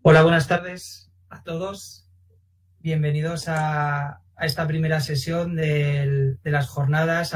Hola, buenas tardes a todos. Bienvenidos a esta primera sesión de las jornadas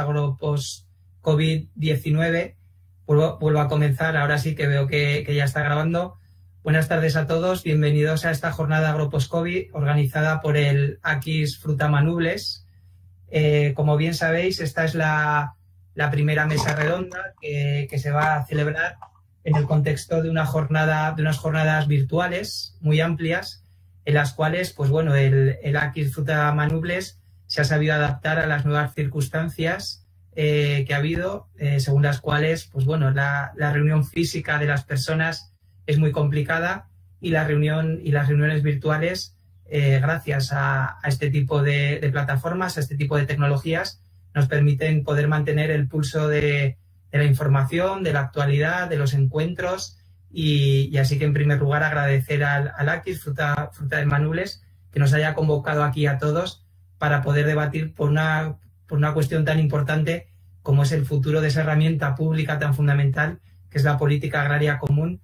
Agro-Post-COVID-19. Vuelvo a comenzar, ahora sí que veo que ya está grabando. Buenas tardes a todos, bienvenidos a esta jornada Agro-Post-COVID organizada por el Aquis Frutamanubles. Como bien sabéis, esta es la primera mesa redonda que se va a celebrar en el contexto de unas jornadas virtuales muy amplias, en las cuales, pues bueno, el Aquis Frutamanubles se ha sabido adaptar a las nuevas circunstancias que ha habido, según las cuales, pues bueno, la reunión física de las personas es muy complicada y las reuniones virtuales, gracias a este tipo de plataformas, a este tipo de tecnologías, nos permiten poder mantener el pulso de la información, de la actualidad, de los encuentros y así que en primer lugar agradecer al Aquis Frutamanubles que nos haya convocado aquí a todos para poder debatir por una cuestión tan importante como es el futuro de esa herramienta pública tan fundamental que es la política agraria común,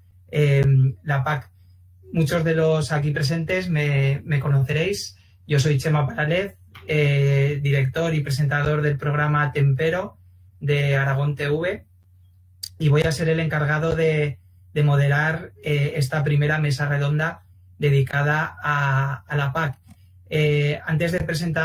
la PAC. Muchos de los aquí presentes me conoceréis. Yo soy Chema Paralez, director y presentador del programa Tempero de Aragón TV, y voy a ser el encargado de moderar esta primera mesa redonda dedicada a la PAC. Antes de presentar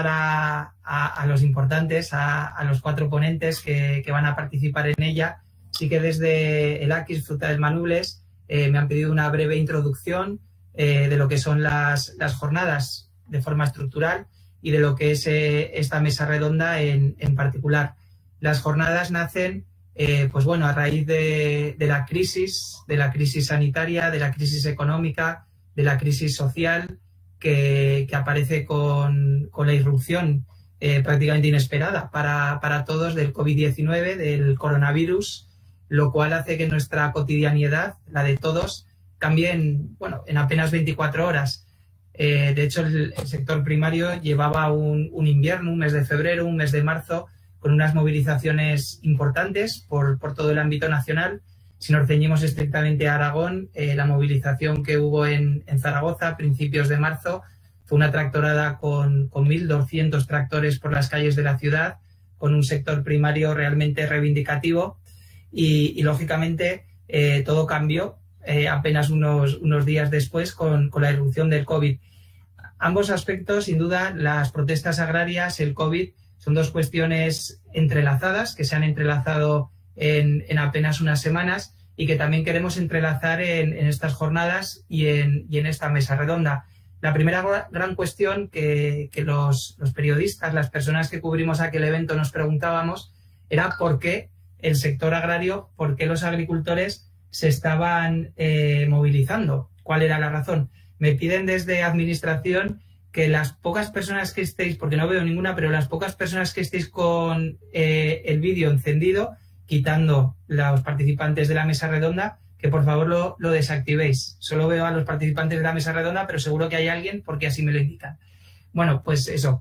a los importantes, a los cuatro ponentes que van a participar en ella, sí que desde el Aquis Frutamanubles me han pedido una breve introducción de lo que son las jornadas de forma estructural y de lo que es esta mesa redonda en particular. Las jornadas nacen pues bueno, a raíz de la crisis sanitaria, de la crisis económica, de la crisis social que aparece con la irrupción prácticamente inesperada para todos del COVID-19, del coronavirus, lo cual hace que nuestra cotidianidad, la de todos, cambie en apenas 24 horas. De hecho, el sector primario llevaba un invierno, un mes de febrero, un mes de marzo, con unas movilizaciones importantes por todo el ámbito nacional. Si nos ceñimos estrictamente a Aragón, la movilización que hubo en Zaragoza a principios de marzo fue una tractorada con 1.200 tractores por las calles de la ciudad, con un sector primario realmente reivindicativo y lógicamente todo cambió apenas unos días después con la irrupción del COVID. Ambos aspectos, sin duda, las protestas agrarias, el COVID, son dos cuestiones entrelazadas, que se han entrelazado en apenas unas semanas y que también queremos entrelazar en estas jornadas y en esta mesa redonda. La primera gran cuestión que los periodistas, las personas que cubrimos aquel evento nos preguntábamos era por qué el sector agrario, por qué los agricultores se estaban movilizando. ¿Cuál era la razón? Me piden desde Administración que las pocas personas que estéis, porque no veo ninguna, pero las pocas personas que estéis con el vídeo encendido, quitando los participantes de la mesa redonda, que por favor lo desactivéis. Solo veo a los participantes de la mesa redonda, pero seguro que hay alguien porque así me lo indican. Bueno, pues eso,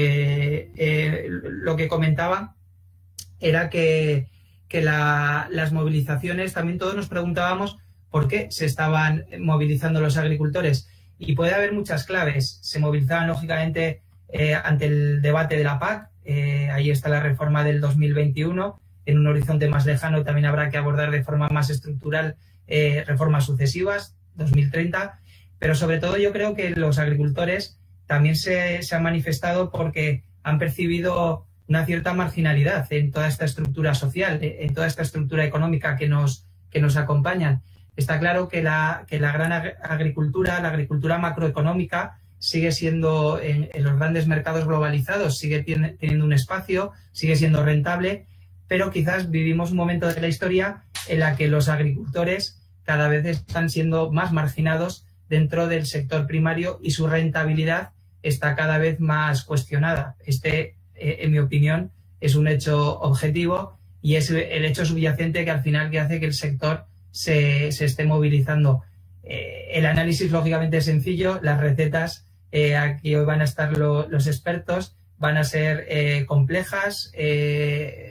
que lo que comentaba era que las movilizaciones, también todos nos preguntábamos por qué se estaban movilizando los agricultores. Y puede haber muchas claves. Se movilizaban, lógicamente, ante el debate de la PAC. Ahí está la reforma del 2021. En un horizonte más lejano también habrá que abordar de forma más estructural reformas sucesivas, 2030. Pero sobre todo yo creo que los agricultores también se han manifestado porque han percibido una cierta marginalidad en toda esta estructura social, en toda esta estructura económica que nos acompañan. Está claro que la gran agricultura, la agricultura macroeconómica, sigue siendo en los grandes mercados globalizados, sigue teniendo un espacio, sigue siendo rentable, pero quizás vivimos un momento de la historia en la que los agricultores cada vez están siendo más marginados dentro del sector primario y su rentabilidad está cada vez más cuestionada. En mi opinión, es un hecho objetivo y es el hecho subyacente que al final que hace que el sector se esté movilizando. El análisis lógicamente es sencillo, las recetas, aquí hoy van a estar los expertos, van a ser complejas,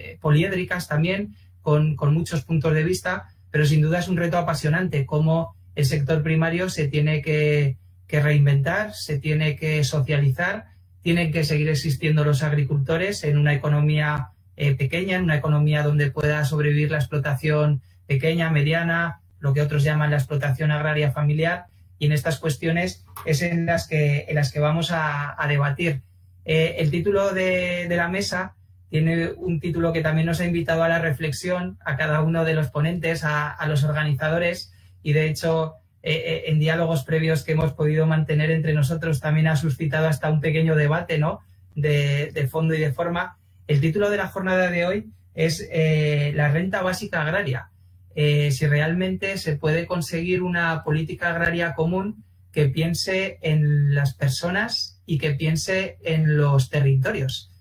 poliédricas también, con muchos puntos de vista, pero sin duda es un reto apasionante cómo el sector primario se tiene que reinventar, se tiene que socializar, tienen que seguir existiendo los agricultores en una economía pequeña, en una economía donde pueda sobrevivir la explotación pequeña, mediana, lo que otros llaman la explotación agraria familiar, y en estas cuestiones es en las que vamos a debatir. El título de la mesa tiene un título que también nos ha invitado a la reflexión a cada uno de los ponentes, a los organizadores, y de hecho en diálogos previos que hemos podido mantener entre nosotros también ha suscitado hasta un pequeño debate, ¿no?, de fondo y de forma. El título de la jornada de hoy es la renta básica agraria. Si realmente se puede conseguir una política agraria común que piense en las personas y que piense en los territorios.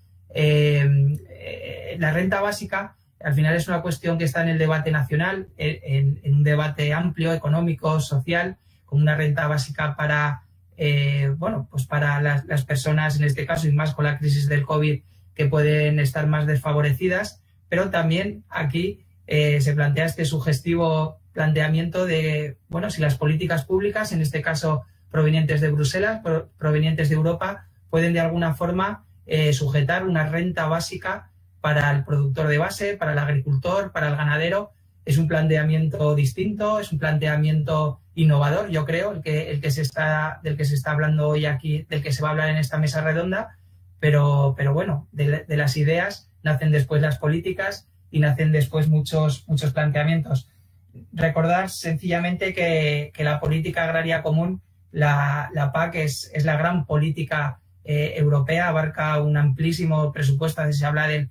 La renta básica al final es una cuestión que está en el debate nacional, en un debate amplio, económico, social, como una renta básica para, pues para las personas, en este caso, y más con la crisis del COVID, que pueden estar más desfavorecidas, pero también aquí se plantea este sugestivo planteamiento de, bueno, si las políticas públicas, en este caso provenientes de Bruselas, provenientes de Europa, pueden de alguna forma sujetar una renta básica para el productor de base, para el agricultor, para el ganadero. Es un planteamiento distinto, es un planteamiento innovador, yo creo, del que se está hablando hoy aquí, del que se va a hablar en esta mesa redonda, pero bueno, de las ideas nacen después las políticas y nacen después muchos planteamientos. Recordar sencillamente que la política agraria común, la PAC, es la gran política europea, abarca un amplísimo presupuesto, se habla del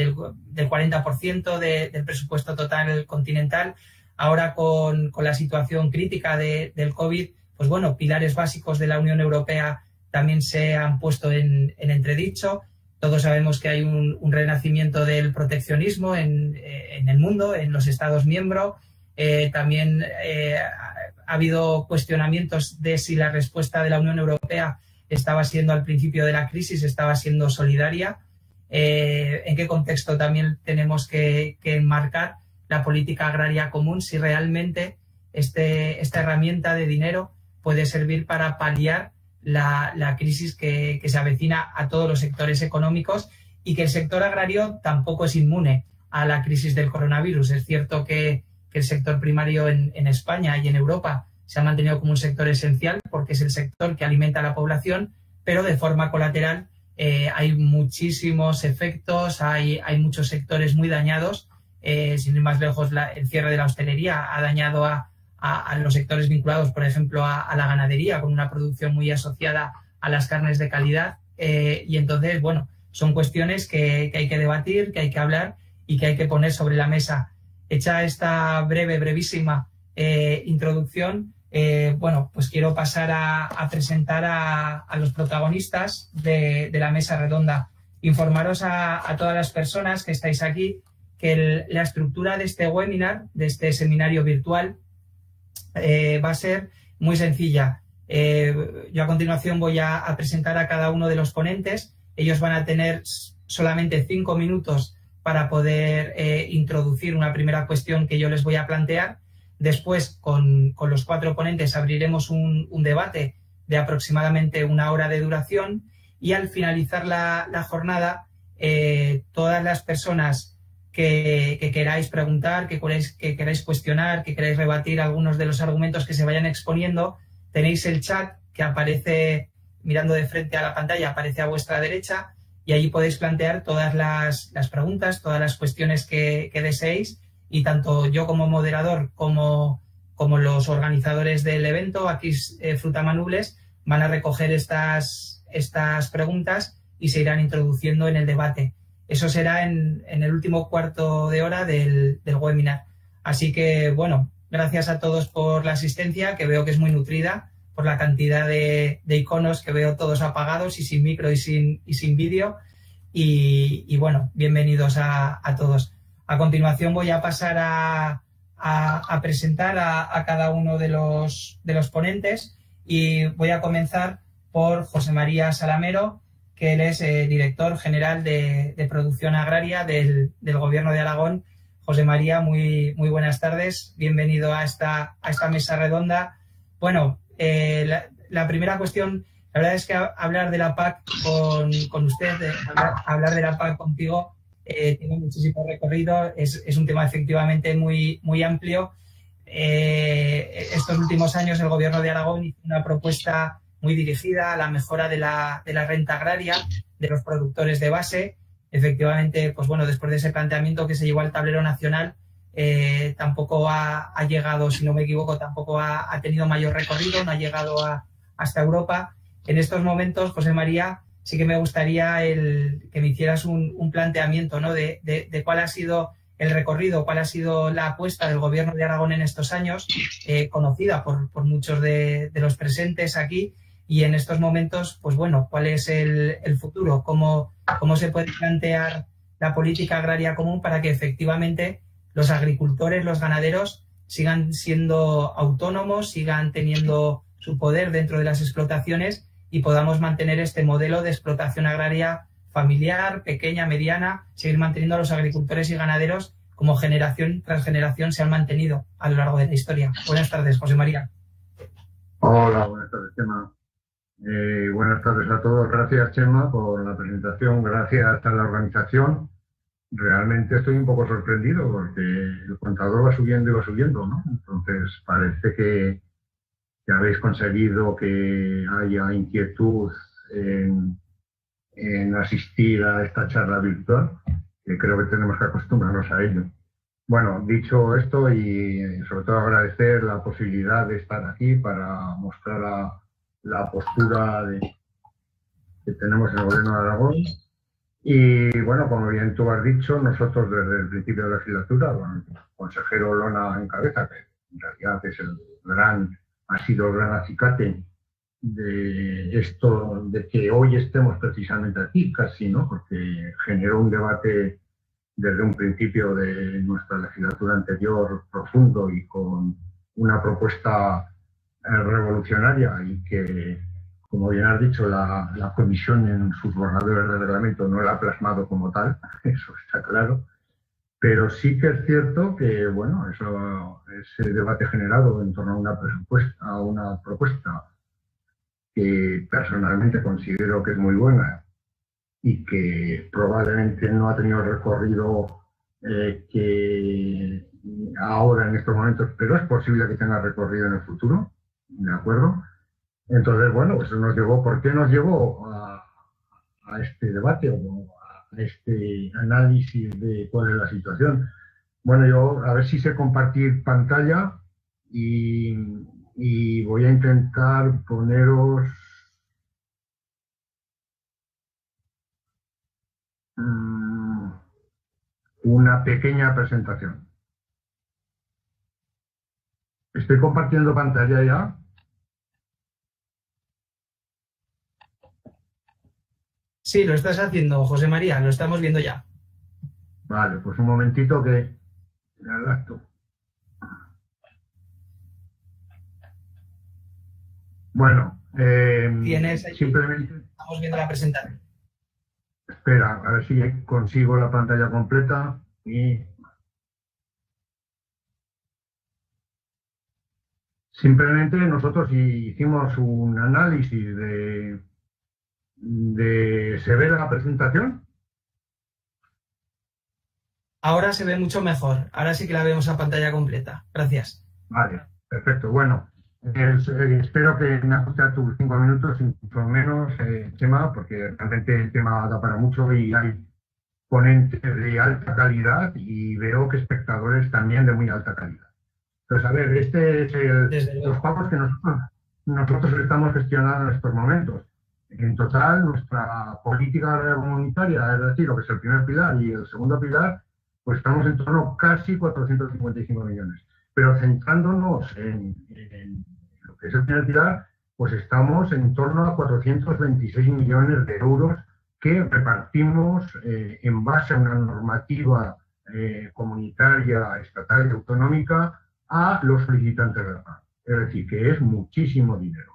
40% del presupuesto total continental. Ahora con la situación crítica del COVID, pues bueno, pilares básicos de la Unión Europea también se han puesto en entredicho. Todos sabemos que hay un renacimiento del proteccionismo en el mundo, en los Estados miembros. También ha habido cuestionamientos de si la respuesta de la Unión Europea estaba siendo, al principio de la crisis, estaba siendo solidaria. En qué contexto también tenemos que enmarcar la política agraria común, si realmente esta herramienta de dinero puede servir para paliar la crisis que se avecina a todos los sectores económicos, y que el sector agrario tampoco es inmune a la crisis del coronavirus. Es cierto que el sector primario en España y en Europa se ha mantenido como un sector esencial porque es el sector que alimenta a la población, pero de forma colateral hay muchísimos efectos, hay muchos sectores muy dañados. Sin ir más lejos, el cierre de la hostelería ha dañado a los sectores vinculados, por ejemplo, a la ganadería, con una producción muy asociada a las carnes de calidad. Y entonces, bueno, son cuestiones que hay que debatir, que hay que hablar y que hay que poner sobre la mesa. Hecha esta brevísima introducción, bueno, pues quiero pasar a presentar a los protagonistas de la mesa redonda. Informaros a todas las personas que estáis aquí que la estructura de este webinar, de este seminario virtual, va a ser muy sencilla. Yo a continuación voy a presentar a cada uno de los ponentes. Ellos van a tener solamente 5 minutos para poder introducir una primera cuestión que yo les voy a plantear. Después, con los 4 ponentes, abriremos un debate de aproximadamente 1 hora de duración, y al finalizar la jornada, todas las personas que queráis preguntar, que queráis cuestionar, que queráis rebatir algunos de los argumentos que se vayan exponiendo, tenéis el chat que aparece mirando de frente a la pantalla, aparece a vuestra derecha, y allí podéis plantear todas las preguntas, todas las cuestiones que deseéis, y tanto yo como moderador como los organizadores del evento, aquí Frutamanubles, van a recoger estas preguntas y se irán introduciendo en el debate. Eso será en el último cuarto de hora del webinar. Así que, bueno, gracias a todos por la asistencia, que veo que es muy nutrida, por la cantidad de iconos que veo todos apagados y sin micro y sin vídeo. Y bueno, bienvenidos a todos. A continuación voy a pasar a presentar a cada uno de los ponentes, y voy a comenzar por José María Salamero, que él es director general de producción agraria del Gobierno de Aragón. José María, muy buenas tardes. Bienvenido a esta mesa redonda. Bueno, la primera cuestión, la verdad es que hablar de la PAC con usted, hablar de la PAC contigo, tiene muchísimo recorrido, es un tema efectivamente muy, muy amplio. Estos últimos años el Gobierno de Aragón hizo una propuesta muy dirigida a la mejora de la renta agraria de los productores de base. Efectivamente, pues bueno, después de ese planteamiento que se llevó al tablero nacional, tampoco ha llegado, si no me equivoco, tampoco ha tenido mayor recorrido, no ha llegado hasta Europa. En estos momentos, José María, sí que me gustaría que me hicieras un planteamiento, ¿no?, de cuál ha sido el recorrido, cuál ha sido la apuesta del Gobierno de Aragón en estos años, conocida por muchos de los presentes aquí, y en estos momentos, pues bueno, cuál es el futuro, cómo se puede plantear la política agraria común para que efectivamente los agricultores, los ganaderos sigan siendo autónomos, sigan teniendo su poder dentro de las explotaciones y podamos mantener este modelo de explotación agraria familiar, pequeña, mediana, seguir manteniendo a los agricultores y ganaderos como generación tras generación se han mantenido a lo largo de la historia. Buenas tardes, José María. Hola, buenas tardes, Chema. Buenas tardes a todos. Gracias, Chema, por la presentación. Gracias a la organización. Realmente estoy un poco sorprendido porque el contador va subiendo y va subiendo, ¿no? Entonces parece que habéis conseguido que haya inquietud en asistir a esta charla virtual, que creo que tenemos que acostumbrarnos a ello. Bueno, dicho esto y sobre todo agradecer la posibilidad de estar aquí para mostrar la postura que tenemos en el Gobierno de Aragón. Y bueno, como bien tú has dicho, nosotros desde el principio de la legislatura, bueno, el consejero Lona en cabeza, que en realidad es ha sido el gran acicate de esto, de que hoy estemos precisamente aquí, casi, ¿no? Porque generó un debate desde un principio de nuestra legislatura anterior profundo y con una propuesta revolucionaria y que, como bien has dicho, la comisión en sus borradores de reglamento no la ha plasmado como tal, eso está claro, pero sí que es cierto que, bueno, ese debate generado en torno a una propuesta que personalmente considero que es muy buena y que probablemente no ha tenido el recorrido que ahora en estos momentos, pero es posible que tenga recorrido en el futuro, ¿de acuerdo? Entonces, bueno, eso nos llevó, ¿por qué nos llevó a este debate o a este análisis de cuál es la situación? Bueno, yo a ver si sé compartir pantalla y voy a intentar poneros una pequeña presentación. ¿Estoy compartiendo pantalla ya? Sí, lo estás haciendo, José María, lo estamos viendo ya. Vale, pues un momentito que me adapto. Bueno, simplemente... Estamos viendo la presentación. Espera, a ver si consigo la pantalla completa y... Simplemente nosotros hicimos un análisis ¿se ve la presentación? Ahora se ve mucho mejor. Ahora sí que la vemos a pantalla completa. Gracias. Vale, perfecto. Bueno, espero que me ajuste a tus 5 minutos, incluso menos, Chema, porque realmente el tema da para mucho y hay ponentes de alta calidad y veo que espectadores también de muy alta calidad. Entonces, a ver, este es los pagos que nosotros estamos gestionando en estos momentos. En total, nuestra política comunitaria, es decir, lo que es el primer pilar y el segundo pilar, pues estamos en torno a casi 455 millones. Pero centrándonos en lo que es el primer pilar, pues estamos en torno a 426 millones de euros que repartimos en base a una normativa comunitaria, estatal y autonómica a los solicitantes de la PAC. Es decir, que es muchísimo dinero.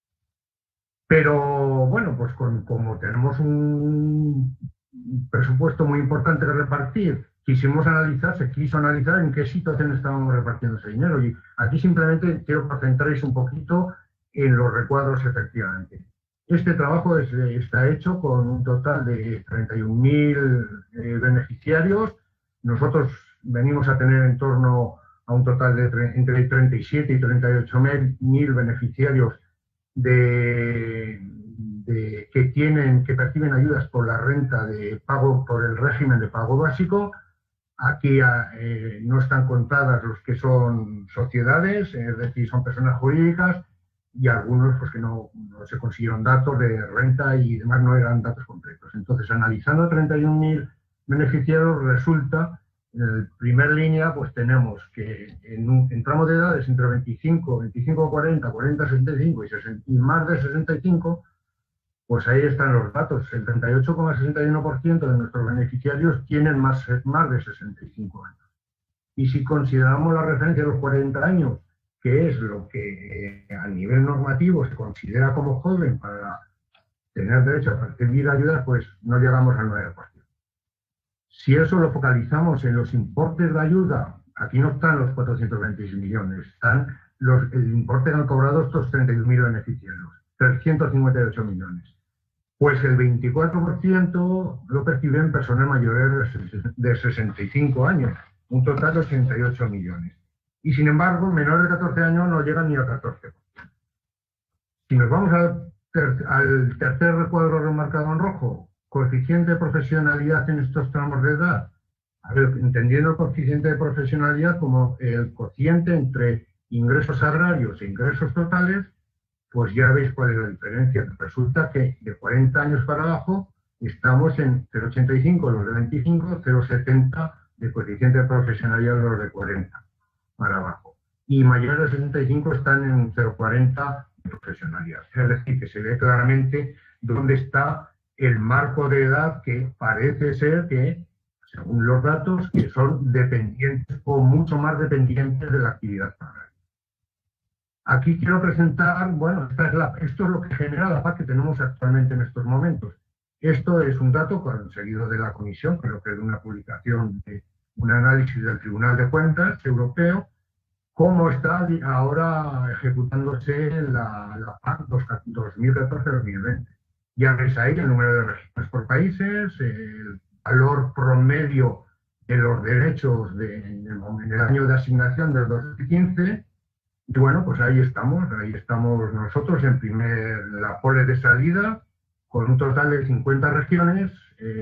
Pero bueno, pues como tenemos un presupuesto muy importante que repartir se quiso analizar en qué situación estábamos repartiendo ese dinero. Y aquí simplemente quiero concentréis un poquito en los recuadros efectivamente. Este trabajo está hecho con un total de 31.000 beneficiarios. Nosotros venimos a tener en torno a un total de entre 37 y 38.000 beneficiarios que perciben ayudas por la renta de pago, por el régimen de pago básico. Aquí no están contadas los que son sociedades, es decir, son personas jurídicas, y algunos pues que no se consiguieron datos de renta y demás, no eran datos completos. Entonces, analizando 31.000 beneficiarios, resulta, en la primera línea, pues tenemos que en tramos de edades entre 25, 40, 40, 65 y más de 65, pues ahí están los datos. El 38,61% de nuestros beneficiarios tienen más de 65 años. Y si consideramos la referencia de los 40 años, que es lo que a nivel normativo se considera como joven para tener derecho a recibir ayudas, pues no llegamos al 9%. Si eso lo focalizamos en los importes de ayuda, aquí no están los 426 millones, están el importe que han cobrado estos 31.000 beneficiarios, 358 millones. Pues el 24% lo perciben personas mayores de 65 años, un total de 88 millones. Y sin embargo, menores de 14 años no llegan ni al 14%. Si nos vamos al tercer recuadro remarcado en rojo, coeficiente de profesionalidad en estos tramos de edad. A ver, entendiendo el coeficiente de profesionalidad como el cociente entre ingresos agrarios e ingresos totales, pues ya veis cuál es la diferencia. Resulta que de 40 años para abajo estamos en 0,85 los de 25, 0,70 de coeficiente de profesionalidad los de 40 para abajo. Y mayores de 65 están en 0,40 de profesionalidad. Es decir, que se ve claramente dónde está el marco de edad que parece ser que, según los datos, que son dependientes o mucho más dependientes de la actividad agraria. Aquí quiero presentar, bueno, esto es lo que genera la PAC que tenemos actualmente en estos momentos. Esto es un dato conseguido de la Comisión, creo que de una publicación de un análisis del Tribunal de Cuentas Europeo, cómo está ahora ejecutándose la PAC 2014-2020. Ya veis ahí el número de regiones por países, el valor promedio de los derechos en el año de asignación del 2015. Y bueno, pues ahí estamos nosotros en la pole de salida, con un total de 50 regiones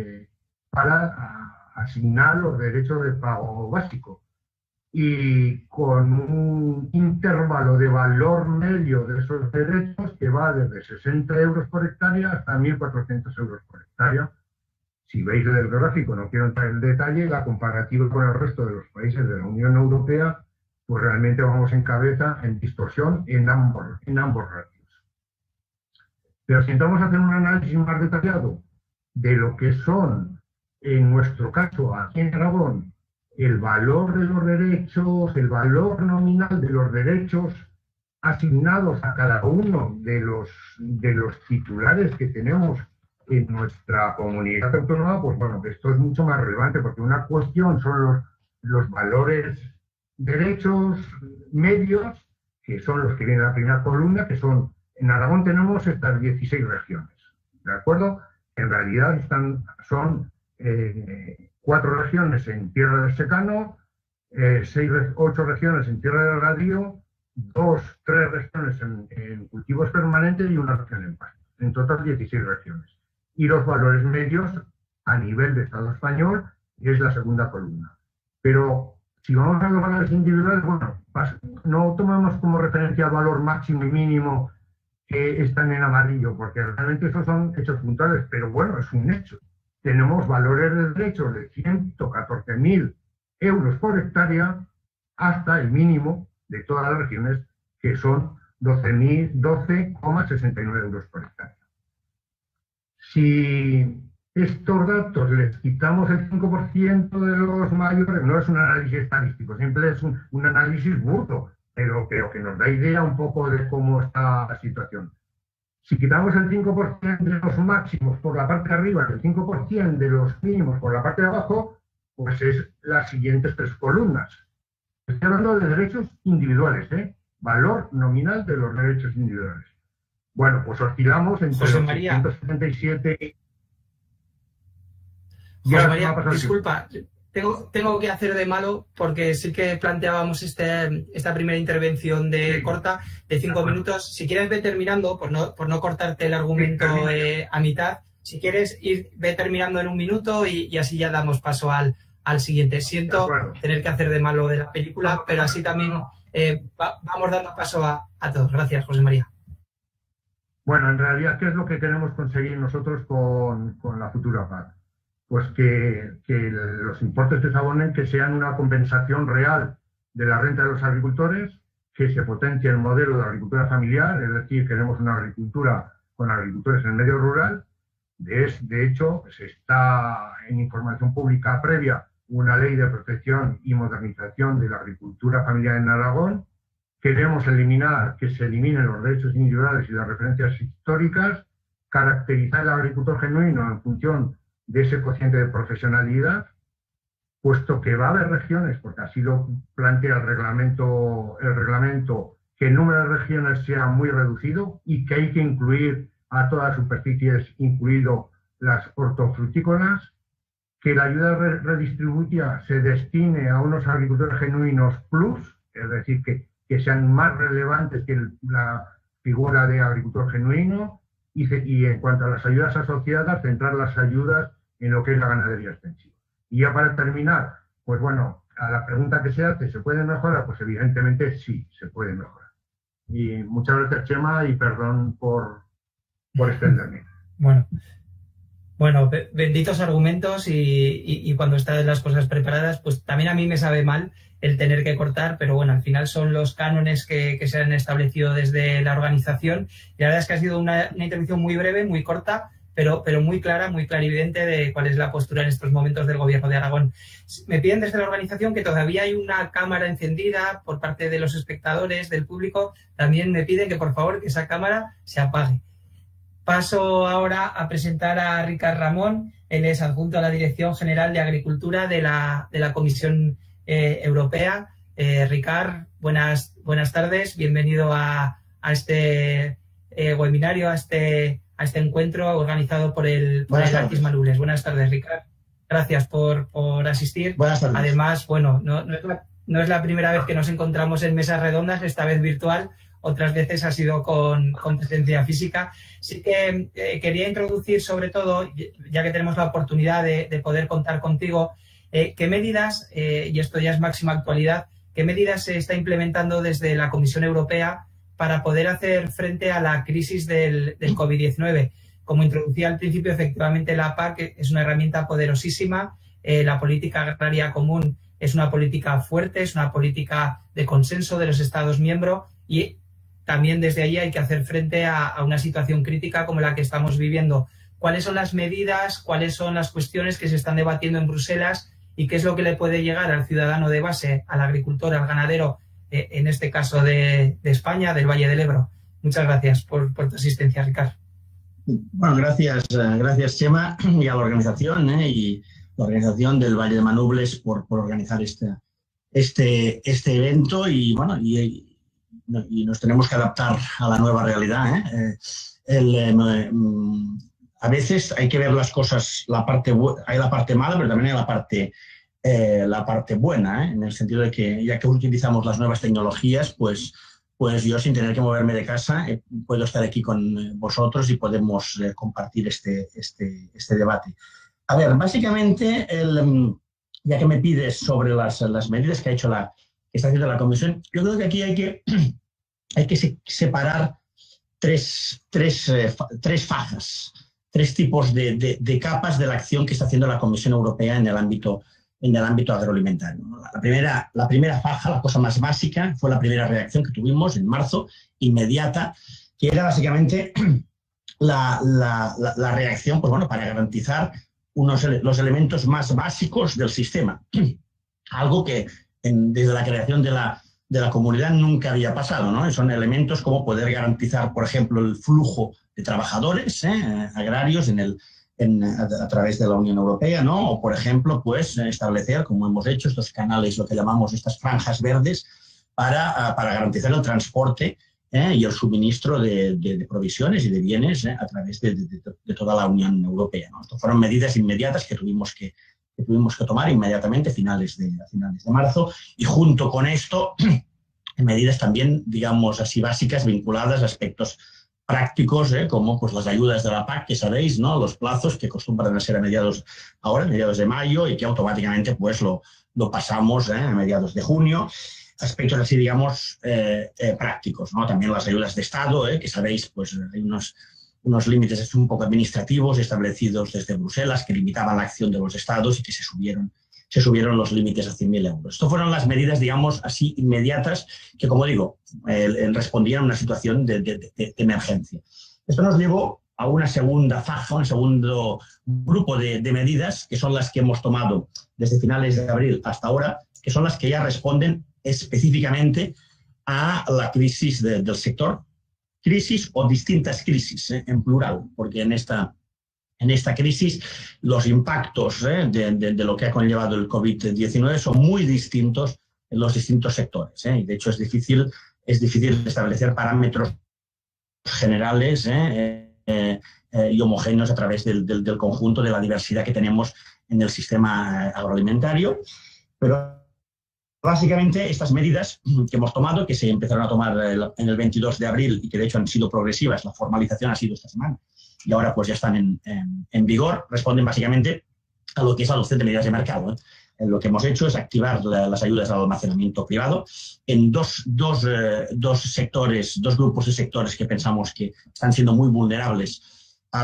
para asignar los derechos de pago básico. Y con un intervalo de valor medio de esos derechos que va desde 60 euros por hectárea hasta 1.400 euros por hectárea. Si veis el gráfico, no quiero entrar en detalle, la comparativa con el resto de los países de la Unión Europea, pues realmente vamos en cabeza en distorsión en ambos ratios. Pero si entramos a hacer un análisis más detallado de lo que son, en nuestro caso, aquí en Aragón, el valor de los derechos, el valor nominal de los derechos asignados a cada uno de los titulares que tenemos en nuestra comunidad autónoma, pues bueno, esto es mucho más relevante, porque una cuestión son los valores derechos medios, que son los que vienen a la primera columna, que son, en Aragón tenemos estas 16 regiones, ¿de acuerdo? En realidad son 4 regiones en tierra de secano, 8 regiones en tierra de regadío, 3 regiones en cultivos permanentes y una región en pasto. En total 16 regiones. Y los valores medios a nivel de Estado español es la segunda columna. Pero si vamos a los valores individuales, bueno, no tomamos como referencia el valor máximo y mínimo que están en amarillo, porque realmente esos son hechos puntuales, pero bueno, es un hecho. Tenemos valores de derechos de 114.000 euros por hectárea hasta el mínimo de todas las regiones, que son 12,69 euros por hectárea. Si estos datos les quitamos el 5% de los mayores, no es un análisis estadístico, siempre es un análisis burdo, pero creo que nos da idea un poco de cómo está la situación. Si quitamos el 5% de los máximos por la parte de arriba y el 5% de los mínimos por la parte de abajo, pues es las siguientes 3 columnas. Estoy hablando de derechos individuales, valor nominal de los derechos individuales. Bueno, pues oscilamos entre José los María. 177... José María, disculpa, tengo que hacer de malo porque sí que planteábamos esta primera intervención corta de 5 minutos. Si quieres, ve terminando, por no cortarte el argumento a mitad. Si quieres, ve terminando en 1 minuto y así ya damos paso al siguiente. Siento tener que hacer de malo de la película, pero así también vamos dando paso a todos. Gracias, José María. Bueno, en realidad, ¿qué es lo que queremos conseguir nosotros con la futura PAC? Pues que los importes que se abonen que sean una compensación real de la renta de los agricultores, que se potencie el modelo de agricultura familiar, es decir, queremos una agricultura con agricultores en el medio rural. De hecho, se está en información pública previa una ley de protección y modernización de la agricultura familiar en Aragón. Queremos que se eliminen los derechos individuales y las referencias históricas, caracterizar al agricultor genuino en función de ese cociente de profesionalidad, puesto que va a haber regiones, porque así lo plantea el reglamento, que el número de regiones sea muy reducido y que hay que incluir a todas las superficies, incluido las hortofrutícolas, que la ayuda redistributiva se destine a unos agricultores genuinos plus, es decir, que sean más relevantes que la figura de agricultor genuino, y en cuanto a las ayudas asociadas, centrar las ayudas en lo que es la ganadería extensiva. Y ya para terminar, pues bueno, a la pregunta que se hace, ¿se puede mejorar? Pues evidentemente sí, se puede mejorar. Y muchas gracias, Chema, y perdón por extenderme. Bueno, benditos argumentos y cuando están las cosas preparadas, pues también a mí me sabe mal el tener que cortar, pero bueno, al final son los cánones que se han establecido desde la organización. Y la verdad es que ha sido una intervención muy breve, muy corta, pero muy clara, muy clarividente de cuál es la postura en estos momentos del Gobierno de Aragón. Me piden desde la organización que todavía hay una cámara encendida por parte de los espectadores, del público. También me piden que por favor que esa cámara se apague. Paso ahora a presentar a Ricard Ramón. Él es adjunto a la Dirección General de Agricultura de la Comisión Europea. Ricard, buenas tardes. Bienvenido a este webinario, a este encuentro organizado por el ACIS Manubles. Buenas tardes, Ricard. Gracias por asistir. Buenas tardes. Además, bueno, no es la primera vez que nos encontramos en mesas redondas, esta vez virtual. Otras veces ha sido con presencia física. Sí que quería introducir, sobre todo, ya que tenemos la oportunidad de poder contar contigo, qué medidas, y esto ya es máxima actualidad, qué medidas se está implementando desde la Comisión Europea para poder hacer frente a la crisis del COVID-19. Como introducía al principio, efectivamente la PAC es una herramienta poderosísima. La política agraria común es una política fuerte, es una política de consenso de los Estados miembros y también desde ahí hay que hacer frente a una situación crítica como la que estamos viviendo. ¿Cuáles son las medidas, cuáles son las cuestiones que se están debatiendo en Bruselas y qué es lo que le puede llegar al ciudadano de base, al agricultor, al ganadero, en este caso de España, del Valle del Ebro? Muchas gracias por tu asistencia, Ricard. Bueno, gracias Chema, y a la organización y la organización del Valle de Manubles por organizar este evento y bueno y nos tenemos que adaptar a la nueva realidad. A veces hay que ver las cosas, hay la parte mala, pero también hay la parte buena, en el sentido de que ya que utilizamos las nuevas tecnologías, pues yo sin tener que moverme de casa puedo estar aquí con vosotros y podemos compartir este debate. A ver, básicamente, ya que me pides sobre las medidas que está haciendo la Comisión, yo creo que aquí hay que separar tres fajas, tres tipos de capas de la acción que está haciendo la Comisión Europea en el ámbito agroalimentario. La primera faja, la cosa más básica, fue la primera reacción que tuvimos en marzo, inmediata, que era básicamente la reacción, pues bueno, para garantizar los elementos más básicos del sistema. Algo que desde la creación de la comunidad nunca había pasado, ¿no? Son elementos como poder garantizar, por ejemplo, el flujo de trabajadores agrarios en a través de la Unión Europea, ¿no? O, por ejemplo, pues establecer, como hemos hecho, estos canales, lo que llamamos estas franjas verdes, para garantizar el transporte y el suministro de provisiones y de bienes a través de toda la Unión Europea, ¿no? Estas fueron medidas inmediatas que tuvimos que tomar inmediatamente a finales de marzo, y junto con esto, medidas también, digamos así, básicas vinculadas a aspectos prácticos, como pues las ayudas de la PAC, que sabéis, ¿no? Los plazos que acostumbran a ser a mediados de mayo, y que automáticamente pues lo pasamos a mediados de junio. Aspectos así, digamos, prácticos, ¿no? También las ayudas de Estado, que sabéis, pues hay unos límites un poco administrativos establecidos desde Bruselas que limitaban la acción de los Estados y que se subieron los límites a 100.000 euros. Estas fueron las medidas, digamos, así inmediatas que, como digo, respondían a una situación de emergencia. Esto nos llevó a una segunda faja, un segundo grupo de medidas, que son las que hemos tomado desde finales de abril hasta ahora, que son las que ya responden específicamente a la crisis del sector, crisis o distintas crisis, en plural, porque en esta crisis los impactos de lo que ha conllevado el COVID-19 son muy distintos en los distintos sectores, y de hecho es difícil establecer parámetros generales y homogéneos a través del conjunto de la diversidad que tenemos en el sistema agroalimentario. Pero básicamente estas medidas que hemos tomado, que se empezaron a tomar en el 22 de abril y que de hecho han sido progresivas, la formalización ha sido esta semana y ahora pues ya están en vigor, responden básicamente a lo que es adopción de medidas de mercado. Lo que hemos hecho es activar las ayudas al almacenamiento privado en dos grupos de sectores que pensamos que están siendo muy vulnerables a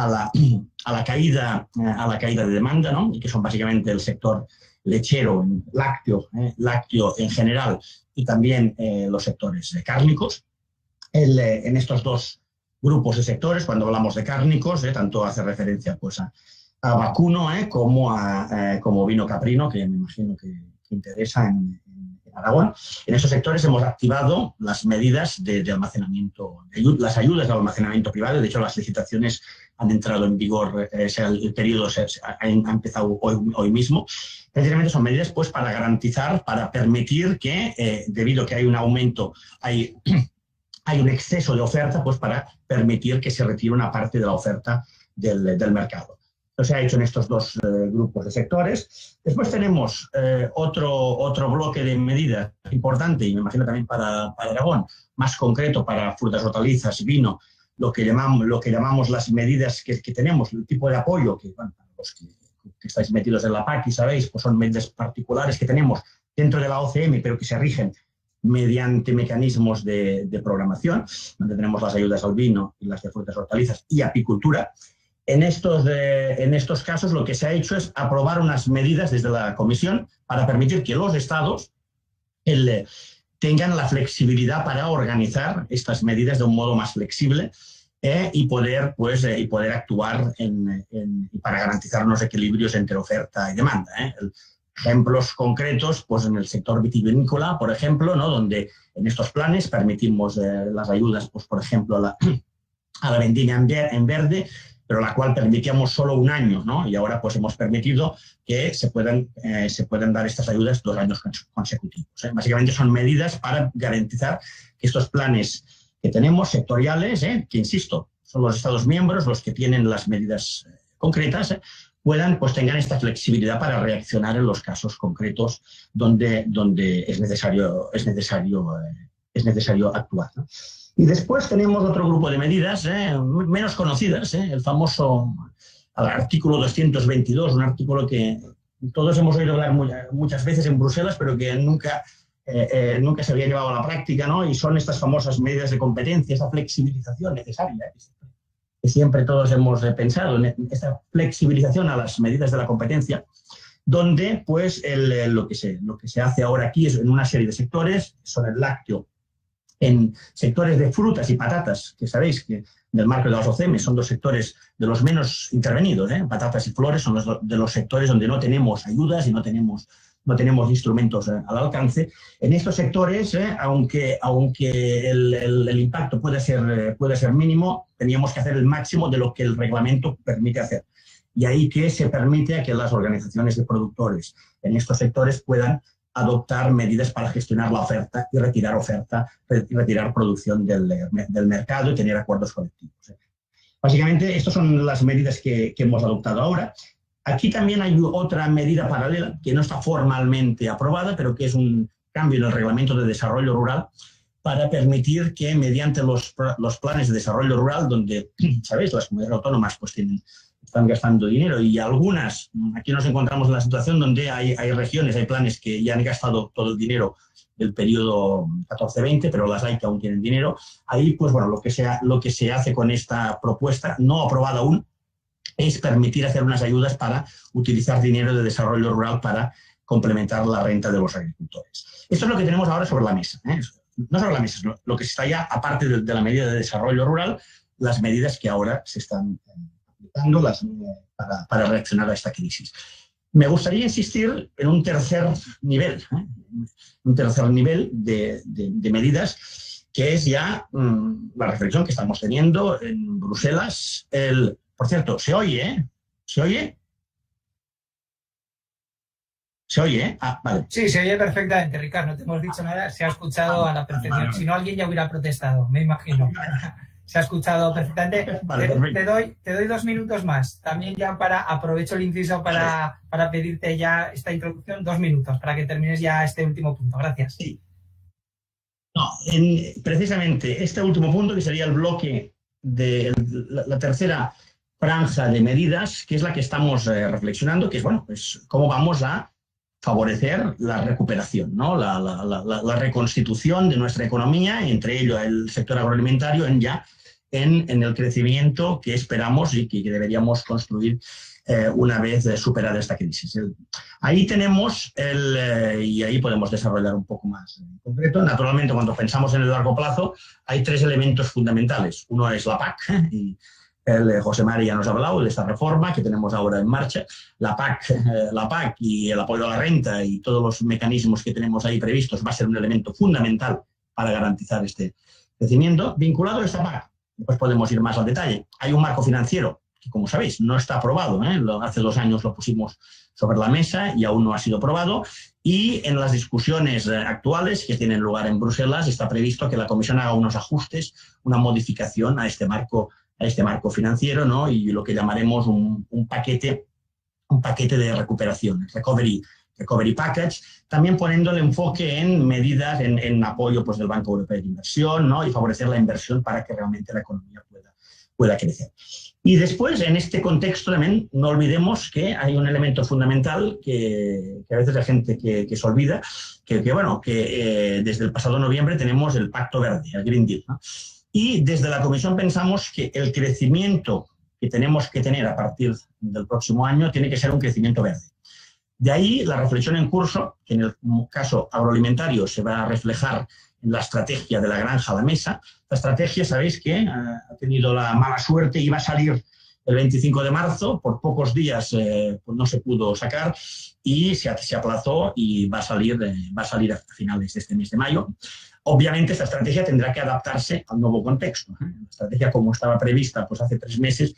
la caída de demanda, ¿no? Y que son básicamente el sector lechero, lácteo en general, y también los sectores cárnicos. En estos dos grupos de sectores, cuando hablamos de cárnicos, tanto hace referencia pues a vacuno como vino caprino, que me imagino que interesa en Aragón. En esos sectores hemos activado las medidas de almacenamiento, las ayudas de almacenamiento privado. De hecho, las licitaciones han entrado en vigor, el periodo ha empezado hoy mismo. Precisamente son medidas pues, para garantizar, para permitir que, debido a que hay un aumento, hay un exceso de oferta, pues para permitir que se retire una parte de la oferta del mercado. Eso se ha hecho en estos dos grupos de sectores. Después tenemos otro bloque de medidas importante, y me imagino también para Aragón, más concreto para frutas, hortalizas, vino, lo que llamamos las medidas que tenemos, el tipo de apoyo, que bueno, para los que estáis metidos en la PAC y sabéis, pues son medidas particulares que tenemos dentro de la OCM, pero que se rigen mediante mecanismos de programación, donde tenemos las ayudas al vino y las de frutas, hortalizas y apicultura. En estos casos lo que se ha hecho es aprobar unas medidas desde la Comisión para permitir que los Estados tengan la flexibilidad para organizar estas medidas de un modo más flexible y poder actuar para garantizar unos equilibrios entre oferta y demanda. Ejemplos concretos, pues en el sector vitivinícola, por ejemplo, ¿no? Donde en estos planes permitimos las ayudas, pues por ejemplo, a la vendimia en verde, pero la cual permitíamos solo un año, ¿no? Y ahora pues hemos permitido que se puedan dar estas ayudas 2 años consecutivos. Básicamente son medidas para garantizar que estos planes que tenemos sectoriales, que insisto, son los Estados miembros los que tienen las medidas concretas, tengan esta flexibilidad para reaccionar en los casos concretos donde es necesario actuar, ¿no? Y después tenemos otro grupo de medidas menos conocidas, el famoso artículo 222, un artículo que todos hemos oído hablar muchas veces en Bruselas, pero que nunca se había llevado a la práctica, ¿no? Y son estas famosas medidas de competencia, esa flexibilización necesaria que siempre todos hemos pensado, en esta flexibilización a las medidas de la competencia, donde pues lo que se hace ahora aquí es en una serie de sectores, son el lácteo, en sectores de frutas y patatas, que sabéis que del marco de las OCM son 2 sectores de los menos intervenidos, patatas y flores son de los sectores donde no tenemos ayudas y no tenemos no tenemos instrumentos al alcance. En estos sectores, aunque el impacto puede ser mínimo, teníamos que hacer el máximo de lo que el reglamento permite hacer. Y ahí que se permite a que las organizaciones de productores en estos sectores puedan adoptar medidas para gestionar la oferta y retirar producción del mercado y tener acuerdos colectivos. Básicamente, estas son las medidas que hemos adoptado ahora. Aquí también hay otra medida paralela que no está formalmente aprobada, pero que es un cambio en el Reglamento de Desarrollo Rural para permitir que mediante los planes de desarrollo rural, donde, ¿sabéis?, las comunidades autónomas pues están gastando dinero y algunas, aquí nos encontramos en la situación donde hay regiones, hay planes que ya han gastado todo el dinero del periodo 14-20, pero las hay que aún tienen dinero. Ahí, pues bueno, lo que se hace con esta propuesta, no aprobada aún, es permitir hacer unas ayudas para utilizar dinero de desarrollo rural para complementar la renta de los agricultores. Esto es lo que tenemos ahora sobre la mesa, ¿eh? No sobre la mesa, lo que está ya, aparte de la medida de desarrollo rural, las medidas que ahora se están aplicando para reaccionar a esta crisis. Me gustaría insistir en un tercer nivel, de medidas, que es ya la reflexión que estamos teniendo en Bruselas. Por cierto, ¿se oye? ¿Se oye? ¿Se oye? Ah, vale. Sí, se oye perfectamente, Ricard. No te hemos dicho nada. Se ha escuchado a la perfección. Si no, alguien ya hubiera protestado, me imagino. Se ha escuchado perfectamente. Vale, te doy 2 minutos más. También ya aprovecho el inciso para pedirte ya esta introducción, 2 minutos, para que termines ya este último punto. Gracias. Sí. No, precisamente este último punto, que sería el bloque de la tercera franja de medidas, que es la que estamos reflexionando, que es, bueno, pues cómo vamos a favorecer la recuperación, ¿no? La reconstitución de nuestra economía, entre ello el sector agroalimentario, en el crecimiento que esperamos y que deberíamos construir una vez superada esta crisis. Ahí tenemos y ahí podemos desarrollar un poco más en concreto. Naturalmente, cuando pensamos en el largo plazo, hay 3 elementos fundamentales. Uno es la PAC, y José María nos ha hablado de esta reforma que tenemos ahora en marcha. La PAC y el apoyo a la renta y todos los mecanismos que tenemos ahí previstos va a ser un elemento fundamental para garantizar este crecimiento. Vinculado a esta PAC, pues podemos ir más al detalle. Hay un marco financiero que, como sabéis, no está aprobado, ¿eh? Hace 2 años lo pusimos sobre la mesa y aún no ha sido aprobado. Y en las discusiones actuales que tienen lugar en Bruselas está previsto que la Comisión haga unos ajustes, una modificación a este marco financiero, ¿no? Y lo que llamaremos un paquete de recuperación, recovery package, también poniendo el enfoque en medidas, en apoyo pues, del Banco Europeo de Inversión, ¿no? Y favorecer la inversión para que realmente la economía pueda crecer. Y después, en este contexto también, no olvidemos que hay un elemento fundamental que a veces la gente que se olvida, que desde el pasado noviembre tenemos el Pacto Verde, el Green Deal, ¿no? Y desde la Comisión pensamos que el crecimiento que tenemos que tener a partir del próximo año tiene que ser un crecimiento verde. De ahí la reflexión en curso, que en el caso agroalimentario se va a reflejar en la estrategia de la granja a la mesa. La estrategia, sabéis que ha tenido la mala suerte, iba a salir el 25 de marzo, por pocos días pues no se pudo sacar y se aplazó y va a salir a finales de este mes de mayo. Obviamente esta estrategia tendrá que adaptarse al nuevo contexto. La estrategia, como estaba prevista pues hace 3 meses,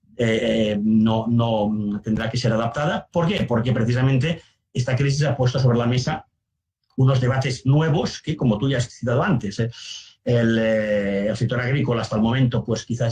no tendrá que ser adaptada. ¿Por qué? Porque precisamente esta crisis ha puesto sobre la mesa unos debates nuevos que, como tú ya has citado antes, el sector agrícola hasta el momento pues quizás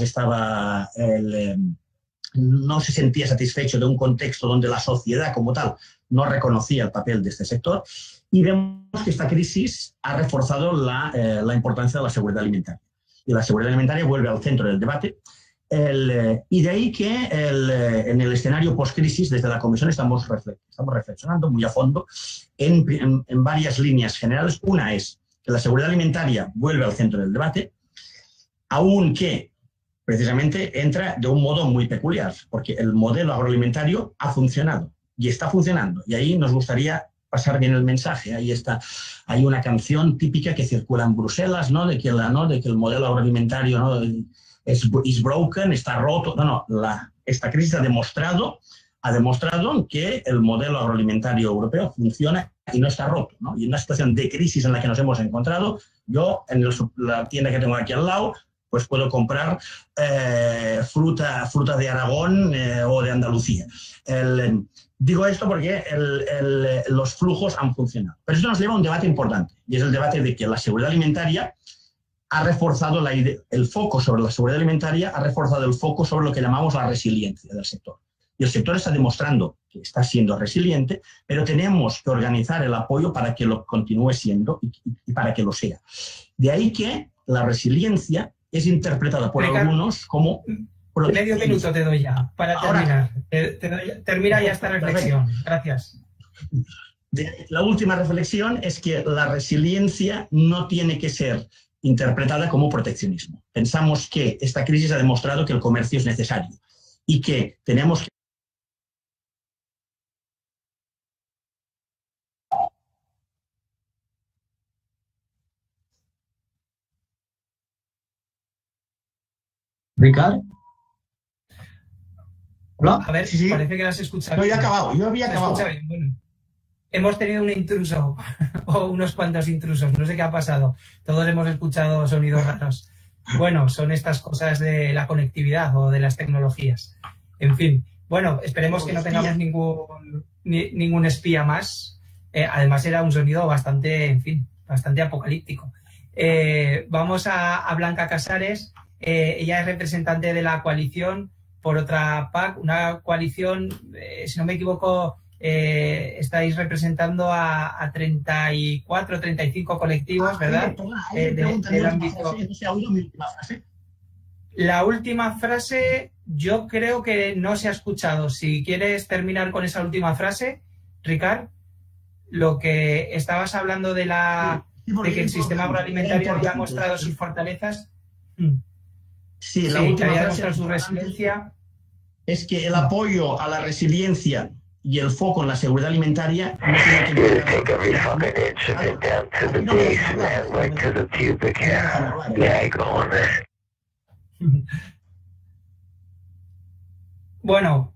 no se sentía satisfecho de un contexto donde la sociedad como tal no reconocía el papel de este sector, y vemos que esta crisis ha reforzado la importancia de la seguridad alimentaria. Y la seguridad alimentaria vuelve al centro del debate. Y de ahí que en el escenario post-crisis, desde la Comisión estamos reflexionando muy a fondo en varias líneas generales. Una es que la seguridad alimentaria vuelve al centro del debate, aunque precisamente entra de un modo muy peculiar, porque el modelo agroalimentario ha funcionado y está funcionando. Y ahí nos gustaría pasar bien el mensaje. Hay una canción típica que circula en Bruselas, ¿no? de que el modelo agroalimentario, ¿no? is broken, está roto. Esta crisis ha demostrado ha demostrado que el modelo agroalimentario europeo funciona y no está roto, ¿no? Y en una situación de crisis en la que nos hemos encontrado, yo en la tienda que tengo aquí al lado, pues puedo comprar fruta de Aragón o de Andalucía. Digo esto porque los flujos han funcionado. Pero esto nos lleva a un debate importante, y es el debate de que la seguridad alimentaria ha reforzado el foco sobre la seguridad alimentaria, ha reforzado el foco sobre lo que llamamos la resiliencia del sector. Y el sector está demostrando que está siendo resiliente, pero tenemos que organizar el apoyo para que lo continúe siendo y para que lo sea. De ahí que la resiliencia es interpretada por algunos como... Medio minuto te doy ya para terminar. Termina ya esta reflexión. Gracias. La última reflexión es que la resiliencia no tiene que ser interpretada como proteccionismo. Pensamos que esta crisis ha demostrado que el comercio es necesario y que tenemos que... Ricard. Hola. A ver, sí. Parece que lo has escuchado. No, yo había acabado. Bien. Bueno, hemos tenido un intruso o unos cuantos intrusos, no sé qué ha pasado. Todos hemos escuchado sonidos raros. Bueno, son estas cosas de la conectividad o de las tecnologías. En fin, bueno, esperemos que no tengamos ningún espía más. Además era un sonido bastante, en fin, bastante apocalíptico. Vamos a Blanca Casares. Ella es representante de la coalición por otra PAC, una coalición, si no me equivoco, estáis representando a 34, 35 colectivos, ¿verdad? Del ámbito. La última frase yo creo que no se ha escuchado. Si quieres terminar con esa última frase, Ricard, lo que estabas hablando de que el sistema agroalimentario había mostrado sus fortalezas. Sí, la última había frase mostrado su resiliencia. Es que el apoyo a la resiliencia y el foco en la seguridad alimentaria no tiene Bueno,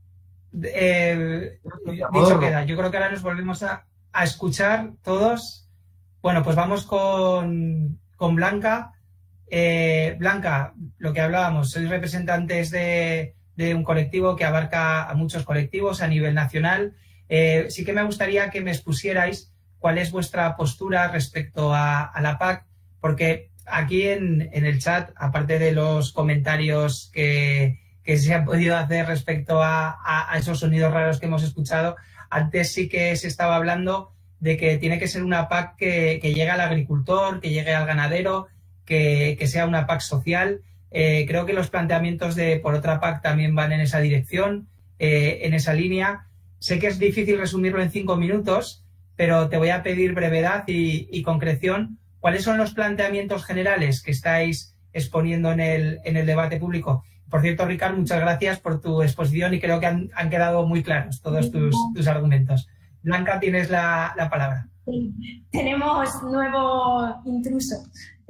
dicho queda. Yo creo que ahora nos volvemos a escuchar todos. Bueno, pues vamos con Blanca. Blanca, lo que hablábamos, sois representantes de un colectivo que abarca a muchos colectivos a nivel nacional. Sí que me gustaría que me expusierais cuál es vuestra postura respecto a la PAC, porque aquí en el chat, aparte de los comentarios que se han podido hacer respecto a esos sonidos raros que hemos escuchado, antes sí que se estaba hablando de que tiene que ser una PAC que llegue al agricultor, que llegue al ganadero, que sea una PAC social. Creo que los planteamientos por otra PAC también van en esa dirección, en esa línea. Sé que es difícil resumirlo en 5 minutos, pero te voy a pedir brevedad y concreción. ¿Cuáles son los planteamientos generales que estáis exponiendo en el debate público? Por cierto, Ricard, muchas gracias por tu exposición y creo que han quedado muy claros todos tus argumentos. Blanca, tienes la palabra. Sí. Tenemos nuevo intruso.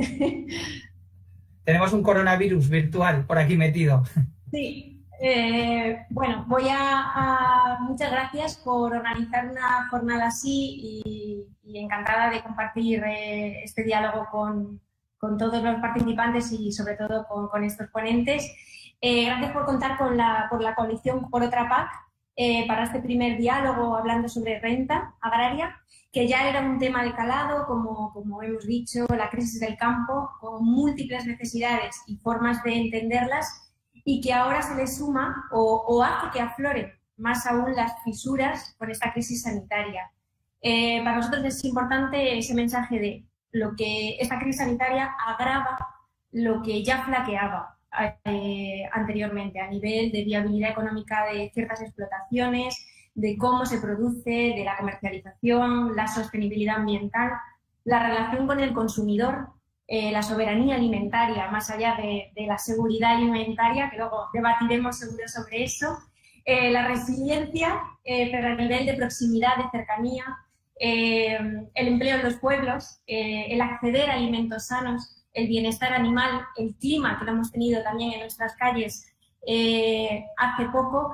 Tenemos un coronavirus virtual por aquí metido. Sí. Bueno, muchas gracias por organizar una jornada así y encantada de compartir este diálogo con todos los participantes y sobre todo con estos ponentes. Gracias por contar por la coalición Por Otra PAC para este primer diálogo hablando sobre renta agraria, que ya era un tema de calado, como hemos dicho, la crisis del campo, con múltiples necesidades y formas de entenderlas, y que ahora se le suma o hace que afloren más aún las fisuras con esta crisis sanitaria. Para nosotros es importante ese mensaje de lo que esta crisis sanitaria agrava lo que ya flaqueaba anteriormente a nivel de viabilidad económica de ciertas explotaciones, de cómo se produce, de la comercialización, la sostenibilidad ambiental, la relación con el consumidor, la soberanía alimentaria, más allá de la seguridad alimentaria, que luego debatiremos seguro sobre eso, la resiliencia, pero a nivel de proximidad, de cercanía, el empleo en los pueblos, el acceder a alimentos sanos, el bienestar animal, el clima, que lo hemos tenido también en nuestras calles hace poco,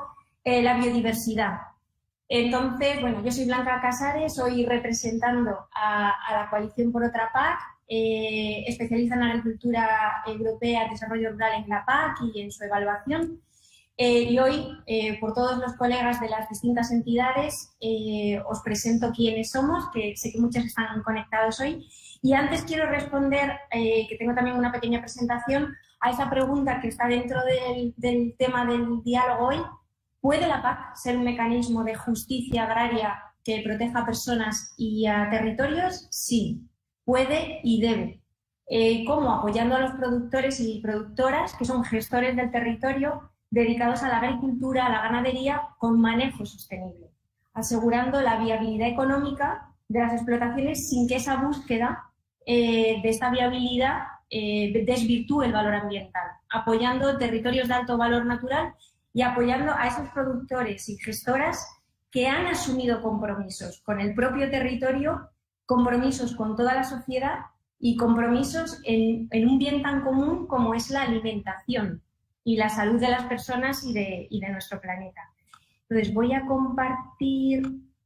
la biodiversidad. Entonces, bueno, yo soy Blanca Casares, soy representando a la Coalición por otra PAC, especialista en agricultura europea, desarrollo rural en la PAC y en su evaluación. Y hoy, por todos los colegas de las distintas entidades, os presento quiénes somos, que sé que muchos están conectados hoy. Y antes quiero responder, que tengo también una pequeña presentación, a esa pregunta que está dentro del tema del diálogo hoy. ¿Puede la PAC ser un mecanismo de justicia agraria que proteja a personas y a territorios? Sí, puede y debe. ¿Cómo? Apoyando a los productores y productoras, que son gestores del territorio, dedicados a la agricultura, a la ganadería, con manejo sostenible, asegurando la viabilidad económica de las explotaciones sin que esa búsqueda de esta viabilidad desvirtúe el valor ambiental, apoyando territorios de alto valor natural y apoyando a esos productores y gestoras que han asumido compromisos con el propio territorio, compromisos con toda la sociedad y compromisos en un bien tan común como es la alimentación y la salud de las personas y de nuestro planeta. Entonces voy a compartir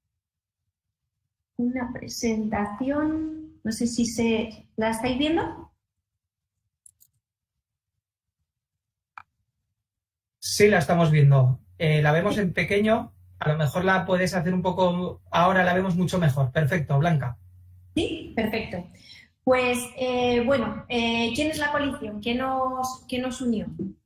una presentación, no sé si ¿la estáis viendo? Sí, la estamos viendo. La vemos en pequeño. A lo mejor la puedes hacer un poco... Ahora la vemos mucho mejor. Perfecto, Blanca. Sí, perfecto. Pues, bueno, ¿quién es la coalición? ¿Qué nos unió?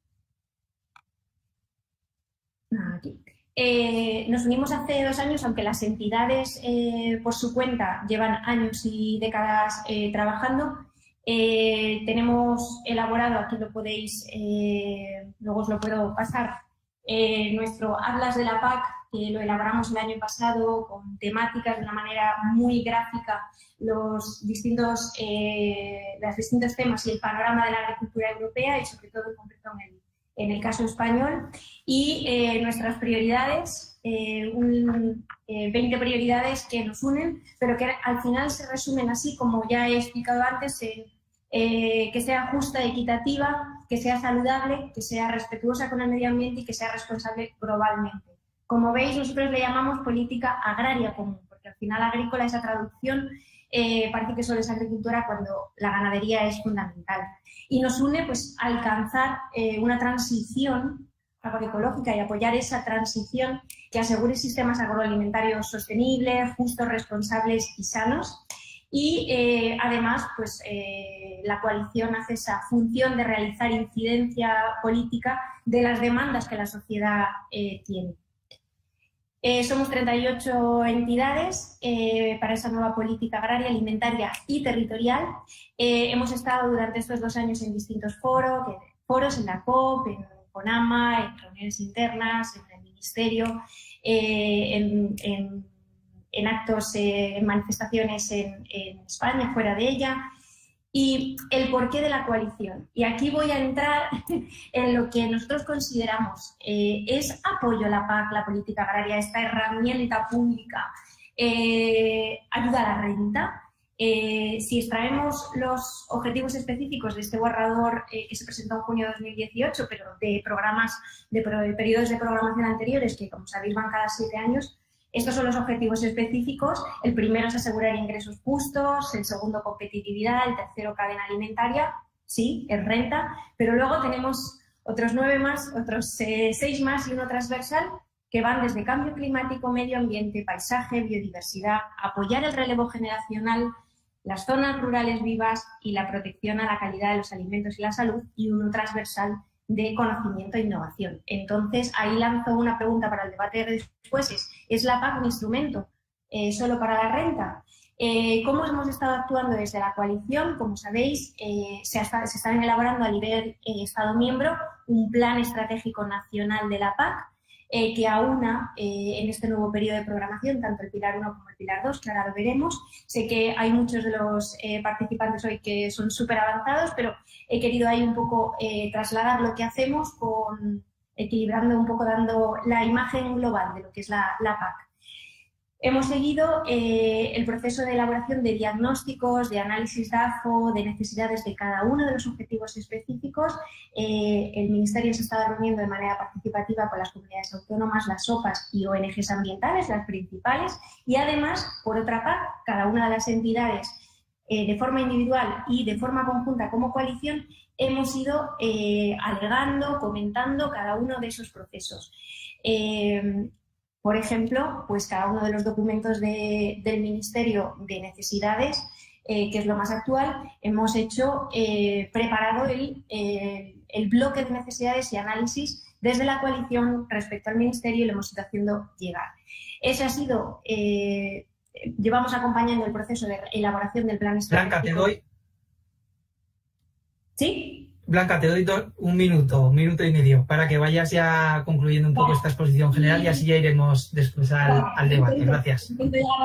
Aquí. Nos unimos hace 2 años, aunque las entidades por su cuenta llevan años y décadas trabajando. Tenemos elaborado, aquí lo podéis, luego os lo puedo pasar, nuestro Atlas de la PAC, que lo elaboramos el año pasado con temáticas de una manera muy gráfica, los distintos temas y el panorama de la agricultura europea y sobre todo en concreto en el caso español, y nuestras prioridades, 20 prioridades que nos unen, pero que al final se resumen así, como ya he explicado antes, que sea justa, equitativa, que sea saludable, que sea respetuosa con el medio ambiente y que sea responsable globalmente. Como veis, nosotros le llamamos política agraria común, porque al final agrícola, esa traducción, parece que solo es agricultura cuando la ganadería es fundamental. Y nos une pues alcanzar una transición agroecológica y apoyar esa transición que asegure sistemas agroalimentarios sostenibles, justos, responsables y sanos. Y además, pues la coalición hace esa función de realizar incidencia política de las demandas que la sociedad tiene. Somos 38 entidades para esa nueva política agraria, alimentaria y territorial. Hemos estado durante estos 2 años en distintos foros, en la COP, en CONAMA, en reuniones internas, en el Ministerio, en actos, en manifestaciones en España, fuera de ella. Y el porqué de la coalición. Y aquí voy a entrar en lo que nosotros consideramos es apoyo a la PAC, la política agraria, esta herramienta pública, ayuda a la renta. Si extraemos los objetivos específicos de este borrador que se presentó en junio de 2018, pero de programas, de periodos de programación anteriores, que como sabéis van cada 7 años, estos son los objetivos específicos. El primero es asegurar ingresos justos, el segundo competitividad, el tercero cadena alimentaria, sí, es renta, pero luego tenemos otros 9 más, otros 6 más y uno transversal que van desde cambio climático, medio ambiente, paisaje, biodiversidad, apoyar el relevo generacional, las zonas rurales vivas y la protección a la calidad de los alimentos y la salud, y uno transversal de conocimiento e innovación. Entonces, ahí lanzo una pregunta para el debate de después. ¿Es la PAC un instrumento solo para la renta? ¿Cómo hemos estado actuando desde la coalición? Como sabéis, se están elaborando a nivel Estado miembro un plan estratégico nacional de la PAC que aúna en este nuevo periodo de programación tanto el Pilar 1 como el Pilar 2, que ahora lo veremos. Sé que hay muchos de los participantes hoy que son súper avanzados, pero he querido ahí un poco trasladar lo que hacemos, equilibrando un poco, dando la imagen global de lo que es la PAC. Hemos seguido el proceso de elaboración de diagnósticos, de análisis DAFO, de necesidades de cada uno de los objetivos específicos. El Ministerio se estaba reuniendo de manera participativa con las comunidades autónomas, las OPAs y ONGs ambientales, las principales, y además, por otra parte, cada una de las entidades, de forma individual y de forma conjunta como coalición, hemos ido alegando, comentando cada uno de esos procesos. Por ejemplo, pues cada uno de los documentos del Ministerio de Necesidades, que es lo más actual, hemos preparado el bloque de necesidades y análisis desde la coalición respecto al Ministerio y lo hemos ido haciendo llegar. Ese ha sido, llevamos acompañando el proceso de elaboración del plan estratégico. Blanca, te doy. ¿Sí? Blanca, te doy un minuto y medio, para que vayas ya concluyendo un poco esta exposición general y así ya iremos después al debate. Gracias.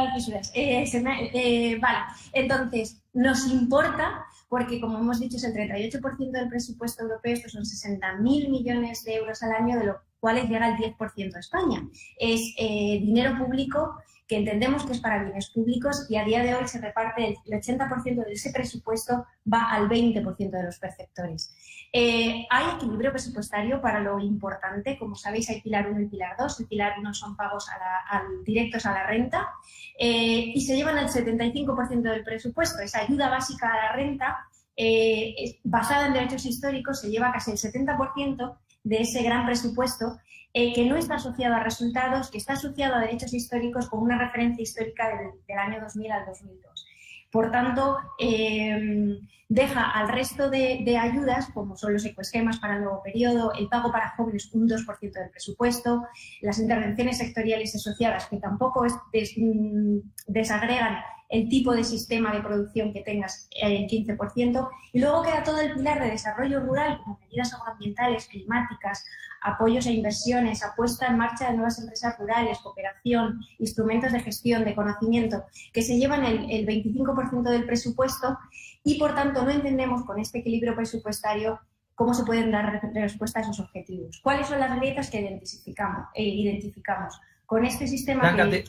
Vale, entonces, nos importa, porque como hemos dicho es el 38% del presupuesto europeo, estos son 60.000 millones de euros al año, de los cuales llega el 10% a España. Es dinero público que entendemos que es para bienes públicos y a día de hoy se reparte el 80% de ese presupuesto va al 20% de los perceptores. Hay equilibrio presupuestario para lo importante. Como sabéis, hay Pilar 1 y Pilar 2. El Pilar 1 son pagos directos a la renta y se llevan el 75% del presupuesto. Esa ayuda básica a la renta, basada en derechos históricos, se lleva casi el 70% de ese gran presupuesto, que no está asociado a resultados, que está asociado a derechos históricos con una referencia histórica del año 2000 al 2002. Por tanto, deja al resto de ayudas, como son los ecoesquemas para el nuevo periodo, el pago para jóvenes un 2% del presupuesto, las intervenciones sectoriales asociadas, que tampoco desagregan el tipo de sistema de producción que tengas, el 15%, y luego queda todo el pilar de desarrollo rural, como medidas agroambientales, climáticas, apoyos e inversiones, apuesta en marcha de nuevas empresas rurales, cooperación, instrumentos de gestión, de conocimiento, que se llevan el 25% del presupuesto y, por tanto, no entendemos con este equilibrio presupuestario cómo se pueden dar respuesta a esos objetivos. ¿Cuáles son las grietas que identificamos? Con este sistema... Blanca,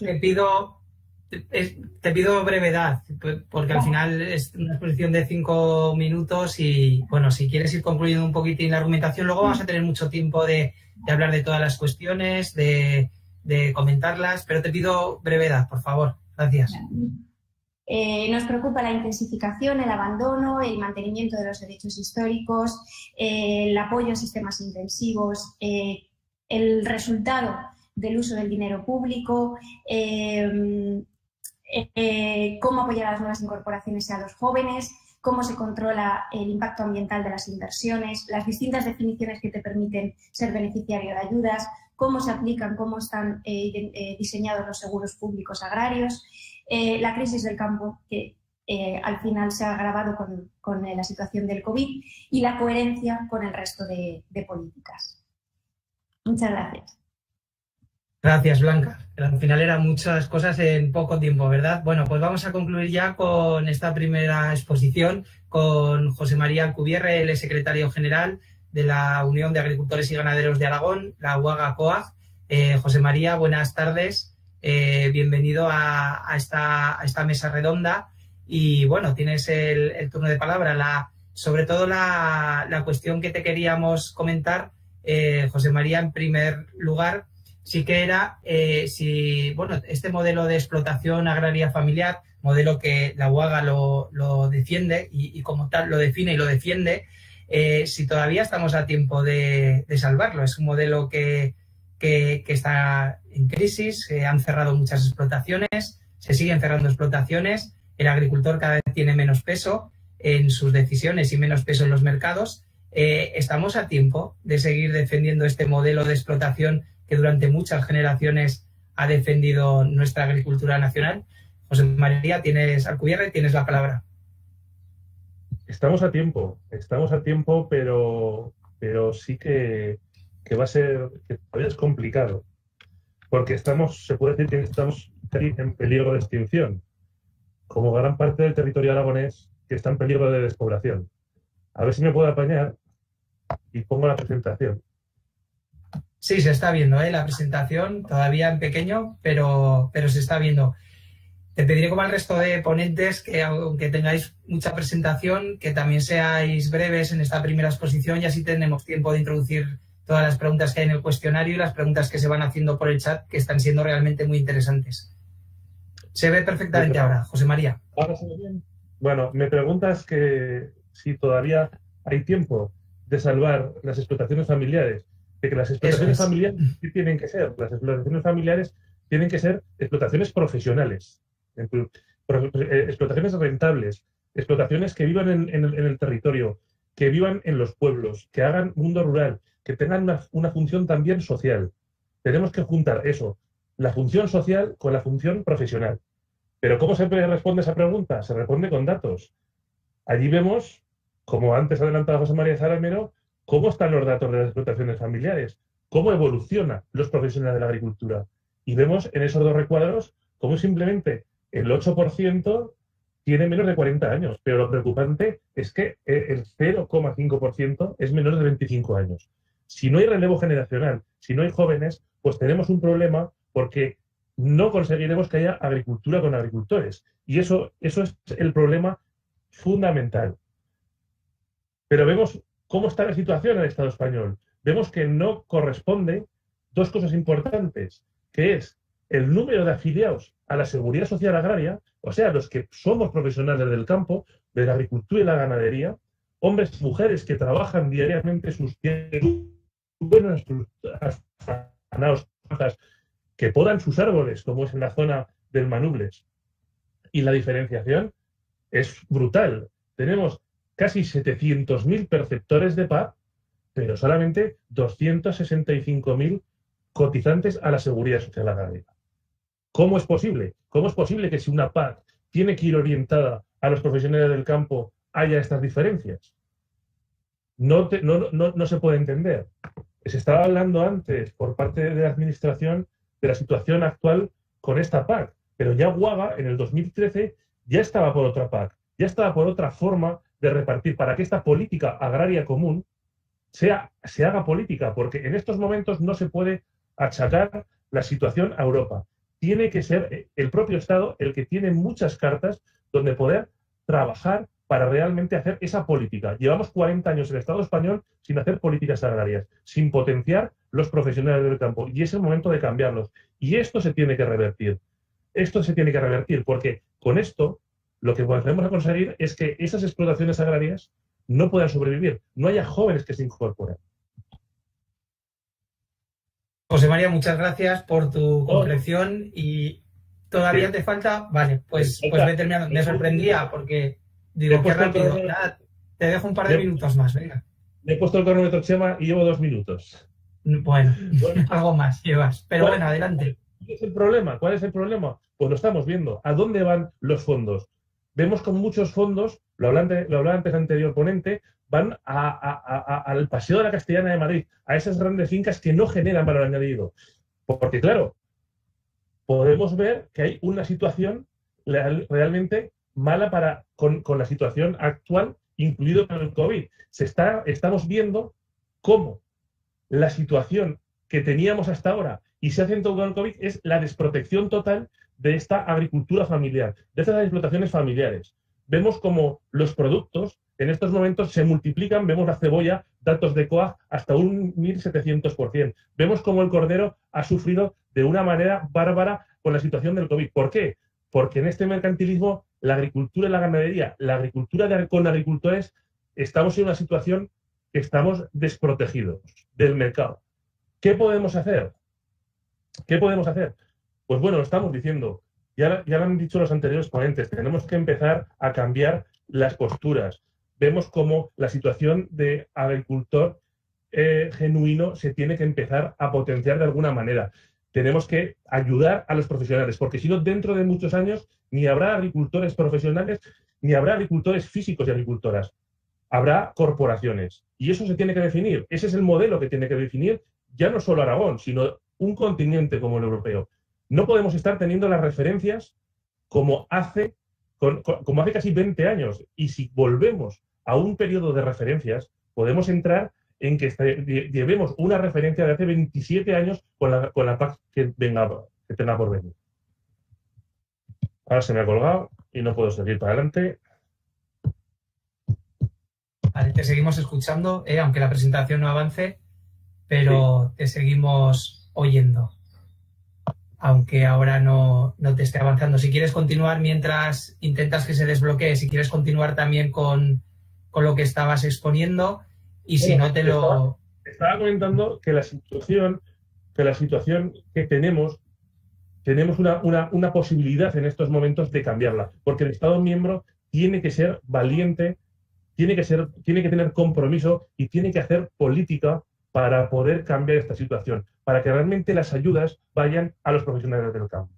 te pido brevedad, porque al final es una exposición de 5 minutos y, bueno, si quieres ir concluyendo un poquitín la argumentación, luego vamos a tener mucho tiempo de hablar de todas las cuestiones, de comentarlas, pero te pido brevedad, por favor. Gracias. Nos preocupa la intensificación, el abandono, el mantenimiento de los derechos históricos, el apoyo a sistemas intensivos, el resultado del uso del dinero público, cómo apoyar a las nuevas incorporaciones y a los jóvenes, cómo se controla el impacto ambiental de las inversiones, las distintas definiciones que te permiten ser beneficiario de ayudas, cómo se aplican, cómo están diseñados los seguros públicos agrarios, la crisis del campo, que al final se ha agravado con la situación del COVID, y la coherencia con el resto de políticas. Muchas gracias. Gracias, Blanca. Al final eran muchas cosas en poco tiempo, ¿verdad? Bueno, pues vamos a concluir ya con esta primera exposición con José María Alcubierre, el secretario general de la Unión de Agricultores y Ganaderos de Aragón, la UAGA-COAG. José María, buenas tardes. Bienvenido a esta mesa redonda. Y bueno, tienes el turno de palabra. Sobre todo la cuestión que te queríamos comentar, José María, en primer lugar, sí que era este modelo de explotación agraria familiar, modelo que la UAGA lo defiende y como tal lo define y lo defiende, si todavía estamos a tiempo de salvarlo. Es un modelo que está en crisis, se han cerrado muchas explotaciones, se siguen cerrando explotaciones, el agricultor cada vez tiene menos peso en sus decisiones y menos peso en los mercados. ¿Estamos a tiempo de seguir defendiendo este modelo de explotación que durante muchas generaciones ha defendido nuestra agricultura nacional? José María, Alcubierre, tienes la palabra. Estamos a tiempo, pero sí que va a ser, que todavía es complicado, porque se puede decir que estamos en peligro de extinción, como gran parte del territorio aragonés que está en peligro de despoblación. A ver si me puedo apañar y pongo la presentación. Sí, se está viendo, la presentación, todavía en pequeño, pero se está viendo. Te pediré, como al resto de ponentes, que aunque tengáis mucha presentación, que también seáis breves en esta primera exposición y así tenemos tiempo de introducir todas las preguntas que hay en el cuestionario y las preguntas que se van haciendo por el chat, que están siendo realmente muy interesantes. Se ve perfectamente ahora, José María. ¿Ahora se ve bien? Bueno, me preguntas que si todavía hay tiempo de salvar las explotaciones familiares, de que las explotaciones familiares, ¿qué tienen que ser? Las explotaciones familiares tienen que ser explotaciones profesionales, explotaciones rentables, explotaciones que vivan en el territorio, que vivan en los pueblos, que hagan mundo rural, que tengan una función también social. Tenemos que juntar eso, la función social con la función profesional. Pero ¿cómo se responde a esa pregunta? Se responde con datos. Allí vemos, como antes adelantaba José María Zaramero, cómo están los datos de las explotaciones familiares, cómo evolucionan los profesionales de la agricultura. Y vemos en esos dos recuadros cómo simplemente el 8% tiene menos de 40 años, pero lo preocupante es que el 0,5% es menor de 25 años. Si no hay relevo generacional, si no hay jóvenes, pues tenemos un problema porque no conseguiremos que haya agricultura con agricultores. Y eso es el problema fundamental. Pero vemos cómo está la situación en el Estado español. Vemos que no corresponde dos cosas importantes, que es el número de afiliados a la Seguridad Social Agraria, o sea, los que somos profesionales del campo, de la agricultura y la ganadería, hombres y mujeres que trabajan diariamente sus buenas, que podan sus árboles, como es en la zona del Manubles. Y la diferenciación es brutal. Tenemos casi 700.000 perceptores de PAC, pero solamente 265.000 cotizantes a la Seguridad Social Agraria. ¿Cómo es posible? ¿Cómo es posible que si una PAC tiene que ir orientada a los profesionales del campo haya estas diferencias? No se puede entender. Se estaba hablando antes por parte de la Administración de la situación actual con esta PAC, pero ya Guaga en el 2013 ya estaba por otra PAC, ya estaba por otra forma de repartir para que esta política agraria común se haga política, porque en estos momentos no se puede achacar la situación a Europa. Tiene que ser el propio Estado el que tiene muchas cartas donde poder trabajar para realmente hacer esa política. Llevamos 40 años en el Estado español sin hacer políticas agrarias, sin potenciar los profesionales del campo, y es el momento de cambiarlos. Y esto se tiene que revertir. Esto se tiene que revertir, porque con esto lo que podemos conseguir es que esas explotaciones agrarias no puedan sobrevivir, no haya jóvenes que se incorporen. José María, muchas gracias por tu concreción y todavía te falta. Vale, pues voy terminando. Me sorprendía porque digo, qué rápido. Te dejo un par de minutos más, venga. Le he puesto el cronómetro, Chema, y llevo 2 minutos. Bueno, algo más llevas. Pero bueno, adelante. ¿Cuál es el problema? ¿Cuál es el problema? Pues lo estamos viendo. ¿A dónde van los fondos? Vemos con muchos fondos, lo hablaba antes el anterior ponente, van al Paseo de la Castellana de Madrid, a esas grandes fincas que no generan valor añadido. Porque, claro, podemos ver que hay una situación realmente mala con la situación actual, incluido con el COVID. Estamos viendo cómo la situación que teníamos hasta ahora y se hace con el COVID es la desprotección total de esta agricultura familiar, de estas explotaciones familiares. Vemos como los productos en estos momentos se multiplican, vemos la cebolla, datos de COAG, hasta un 1.700%. Vemos como el cordero ha sufrido de una manera bárbara con la situación del COVID. ¿Por qué? Porque en este mercantilismo, la agricultura y la ganadería, la agricultura con agricultores, estamos en una situación que estamos desprotegidos del mercado. ¿Qué podemos hacer? ¿Qué podemos hacer? Pues bueno, lo estamos diciendo. Ya lo han dicho los anteriores ponentes. Tenemos que empezar a cambiar las posturas. Vemos cómo la situación de agricultor genuino se tiene que empezar a potenciar de alguna manera. Tenemos que ayudar a los profesionales, porque si no, dentro de muchos años ni habrá agricultores profesionales, ni habrá agricultores físicos y agricultoras. Habrá corporaciones. Y eso se tiene que definir. Ese es el modelo que tiene que definir ya no solo Aragón, sino un continente como el europeo. No podemos estar teniendo las referencias como hace casi 20 años. Y si volvemos a un periodo de referencias, podemos entrar en que llevemos una referencia de hace 27 años con la PAC que tenga por venir. Ahora se me ha colgado y no puedo seguir para adelante. Vale, te seguimos escuchando, aunque la presentación no avance, pero sí, te seguimos oyendo, aunque ahora no te esté avanzando. Si quieres continuar mientras intentas que se desbloquee, si quieres continuar también con lo que estabas exponiendo, y si no te lo... Estaba comentando que la situación que tenemos una posibilidad en estos momentos de cambiarla, porque el Estado miembro tiene que ser valiente, tiene que tener compromiso y tiene que hacer política para poder cambiar esta situación, para que realmente las ayudas vayan a los profesionales del campo.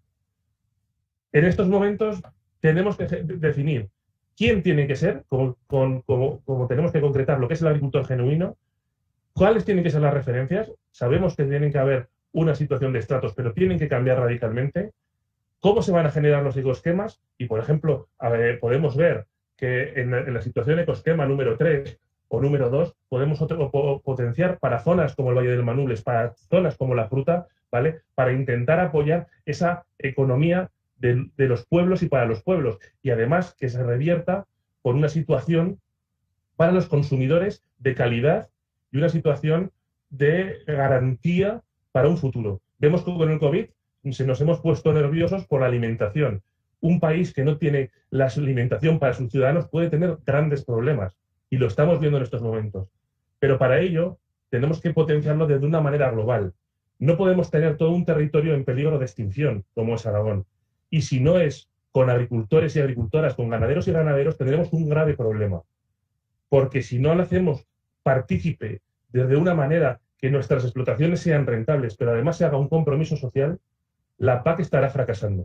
En estos momentos tenemos que definir quién tiene que ser, como tenemos que concretar lo que es el agricultor genuino, cuáles tienen que ser las referencias. Sabemos que tienen que haber una situación de estratos, pero tienen que cambiar radicalmente. ¿Cómo se van a generar los ecoesquemas? Y, por ejemplo, podemos ver que en la situación ecoesquema número 3 o número 2 podemos potenciar para zonas como el Valle del Manubles, para zonas como la fruta, ¿vale? Para intentar apoyar esa economía de los pueblos y para los pueblos. Y además que se revierta por una situación para los consumidores de calidad y una situación de garantía para un futuro. Vemos que con el COVID nos hemos puesto nerviosos por la alimentación. Un país que no tiene la alimentación para sus ciudadanos puede tener grandes problemas y lo estamos viendo en estos momentos. Pero para ello tenemos que potenciarlo de una manera global. No podemos tener todo un territorio en peligro de extinción, como es Aragón. Y si no es con agricultores y agricultoras, con ganaderos y ganaderos, tendremos un grave problema. Porque si no lo hacemos partícipe desde una manera que nuestras explotaciones sean rentables, pero además se haga un compromiso social, la PAC estará fracasando.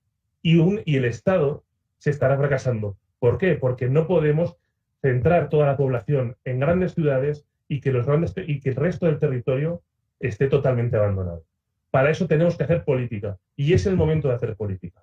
Y el Estado se estará fracasando. ¿Por qué? Porque no podemos centrar toda la población en grandes ciudades y que el resto del territorio esté totalmente abandonado. Para eso tenemos que hacer política. Y es el momento de hacer política.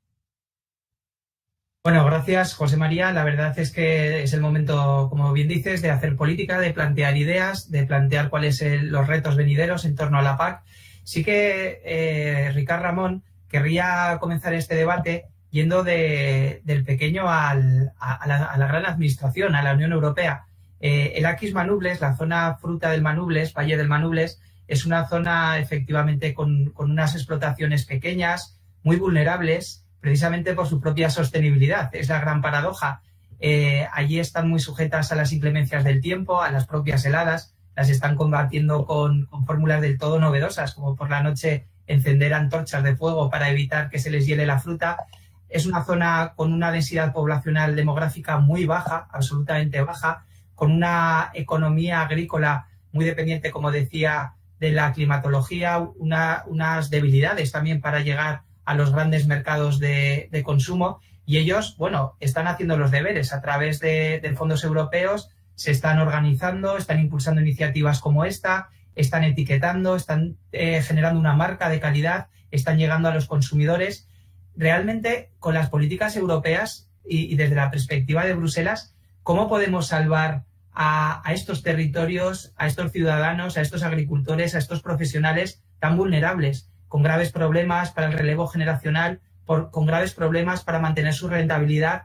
Bueno, gracias, José María. La verdad es que es el momento, como bien dices, de hacer política, de plantear ideas, de plantear cuáles son los retos venideros en torno a la PAC. Sí que, Ricard Ramón, querría comenzar este debate yendo del pequeño a la gran administración, a la Unión Europea. El Aquis Manubles, la zona fruta del Manubles, Valle del Manubles, es una zona efectivamente con unas explotaciones pequeñas, muy vulnerables, precisamente por su propia sostenibilidad. Es la gran paradoja. Allí están muy sujetas a las inclemencias del tiempo, a las propias heladas, las están combatiendo con fórmulas del todo novedosas, como por la noche encender antorchas de fuego para evitar que se les hiele la fruta. Es una zona con una densidad poblacional demográfica muy baja, absolutamente baja, con una economía agrícola muy dependiente, como decía, de la climatología, unas debilidades también para llegar a los grandes mercados de consumo, y ellos, bueno, están haciendo los deberes a través de fondos europeos, se están organizando, están impulsando iniciativas como esta, están etiquetando, están generando una marca de calidad, están llegando a los consumidores. Realmente, con las políticas europeas y desde la perspectiva de Bruselas, ¿cómo podemos salvar a estos territorios, a estos ciudadanos, a estos agricultores, a estos profesionales tan vulnerables, con graves problemas para el relevo generacional, con graves problemas para mantener su rentabilidad?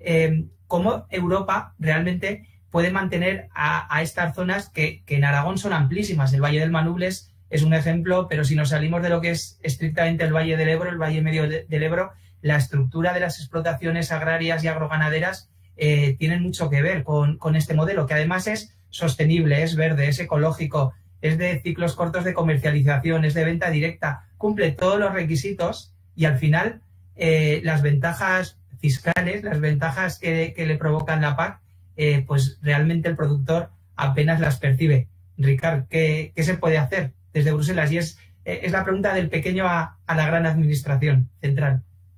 ¿Cómo Europa realmente puede mantener a estas zonas que en Aragón son amplísimas? El Valle del Manubles es un ejemplo, pero si nos salimos de lo que es estrictamente el Valle del Ebro, el Valle Medio del Ebro, la estructura de las explotaciones agrarias y agroganaderas tienen mucho que ver con este modelo, que además es sostenible, es verde, es ecológico, es de ciclos cortos de comercialización, es de venta directa, cumple todos los requisitos y al final las ventajas fiscales, las ventajas que le provocan la PAC, pues realmente el productor apenas las percibe. Ricard, ¿qué se puede hacer desde Bruselas? Y es la pregunta del pequeño a la gran administración central.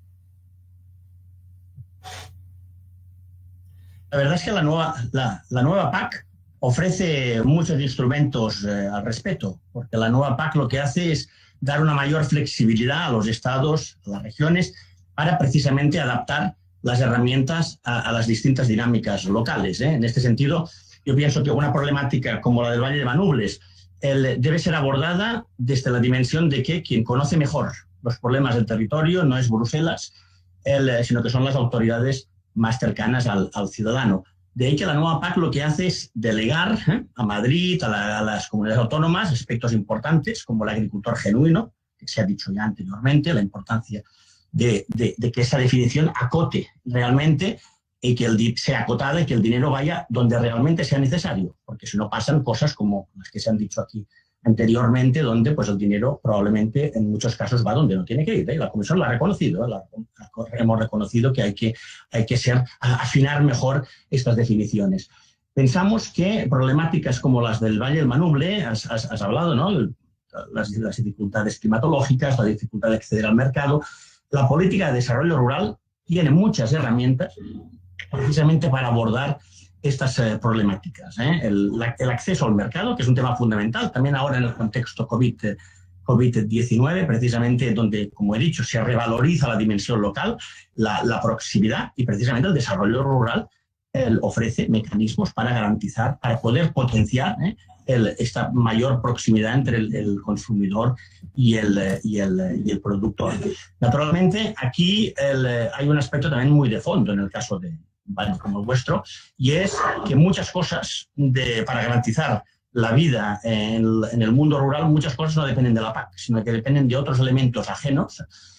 La verdad es que la nueva PAC ofrece muchos instrumentos al respecto, porque la nueva PAC lo que hace es dar una mayor flexibilidad a los estados, a las regiones, para precisamente adaptar las herramientas a las distintas dinámicas locales. En este sentido, yo pienso que una problemática como la del Valle de Manubles debe ser abordada desde la dimensión de que quien conoce mejor los problemas del territorio no es Bruselas, sino que son las autoridades más cercanas al ciudadano. De ahí que la nueva PAC lo que hace es delegar a Madrid, a las comunidades autónomas, aspectos importantes como el agricultor genuino, que se ha dicho ya anteriormente, la importancia de que esa definición acote realmente y que sea acotada y que el dinero vaya donde realmente sea necesario, porque si no pasan cosas como las que se han dicho aquí anteriormente, donde pues el dinero probablemente en muchos casos va donde no tiene que ir. La Comisión lo ha reconocido, hemos reconocido que hay que afinar mejor estas definiciones. Pensamos que problemáticas como las del Valle del Manuble, has hablado, ¿no? Las dificultades climatológicas, la dificultad de acceder al mercado, la política de desarrollo rural tiene muchas herramientas precisamente para abordar estas problemáticas. El acceso al mercado, que es un tema fundamental, también ahora en el contexto COVID-19, precisamente donde, como he dicho, se revaloriza la dimensión local, la proximidad, y precisamente el desarrollo rural ofrece mecanismos para garantizar, para poder potenciar esta mayor proximidad entre el consumidor y el productor. Naturalmente, aquí hay un aspecto también muy de fondo en el caso de Valle como el vuestro, y es que muchas cosas para garantizar la vida en el mundo rural, muchas cosas no dependen de la PAC, sino que dependen de otros elementos ajenos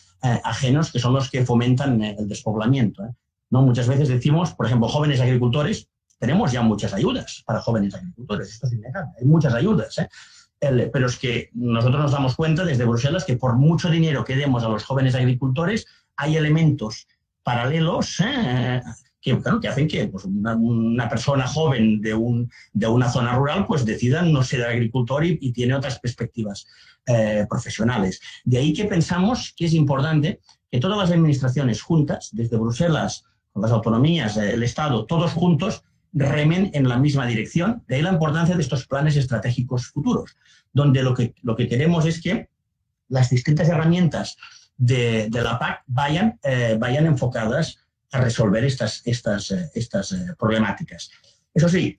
que son los que fomentan el despoblamiento. ¿No? Muchas veces decimos, por ejemplo, jóvenes agricultores, tenemos ya muchas ayudas para jóvenes agricultores, esto es innegable, hay muchas ayudas, pero es que nosotros nos damos cuenta desde Bruselas que por mucho dinero que demos a los jóvenes agricultores, hay elementos paralelos que hacen que pues, una persona joven de una zona rural pues decida no ser agricultor y tiene otras perspectivas profesionales. De ahí que pensamos que es importante que todas las administraciones juntas, desde Bruselas, con las autonomías, el Estado, todos juntos, remen en la misma dirección. De ahí la importancia de estos planes estratégicos futuros, donde lo que queremos es que las distintas herramientas de la PAC vayan enfocadas a resolver estas problemáticas. Eso sí,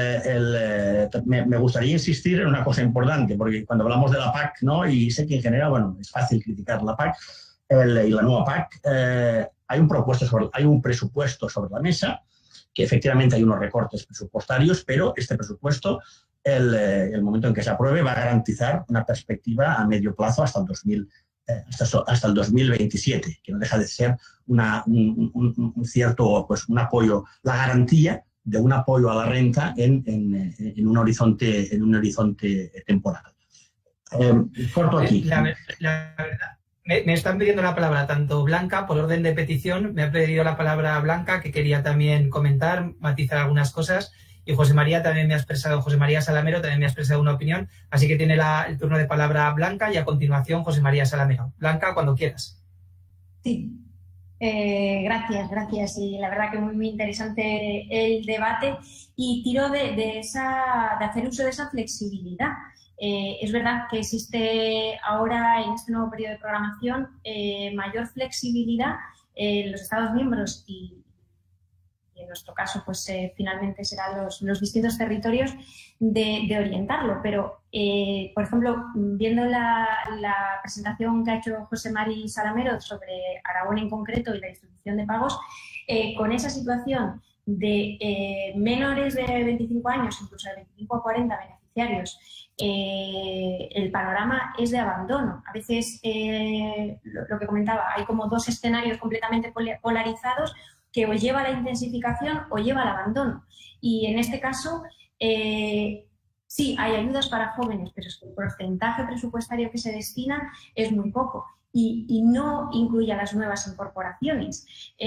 me gustaría insistir en una cosa importante, porque cuando hablamos de la PAC, ¿no? Y sé que en general, bueno, es fácil criticar la PAC y la nueva PAC, hay un presupuesto sobre la mesa, que efectivamente hay unos recortes presupuestarios, pero este presupuesto, el momento en que se apruebe, va a garantizar una perspectiva a medio plazo hasta el 2027, que no deja de ser un cierto un apoyo, la garantía de un apoyo a la renta en un horizonte temporal. Corto aquí. La verdad, me están pidiendo la palabra tanto Blanca, por orden de petición, me ha pedido la palabra Blanca, que quería también comentar, matizar algunas cosas, y José María Salamero también me ha expresado una opinión, así que tiene el turno de palabra Blanca y a continuación José María Salamero. Blanca, cuando quieras. Sí, gracias. Y la verdad que muy interesante el debate y tiro de hacer uso de esa flexibilidad. Es verdad que existe ahora en este nuevo periodo de programación mayor flexibilidad en los Estados miembros y en nuestro caso pues finalmente serán los distintos territorios de orientarlo, pero por ejemplo viendo la presentación que ha hecho José María Salamero sobre Aragón en concreto y la distribución de pagos, con esa situación de menores de 25 años, incluso de 25 a 40 beneficiarios, el panorama es de abandono. A veces, lo que comentaba, hay como dos escenarios completamente polarizados que o lleva a la intensificación o lleva al abandono. Y en este caso, sí, hay ayudas para jóvenes, pero es que el porcentaje presupuestario que se destina es muy poco y no incluye a las nuevas incorporaciones.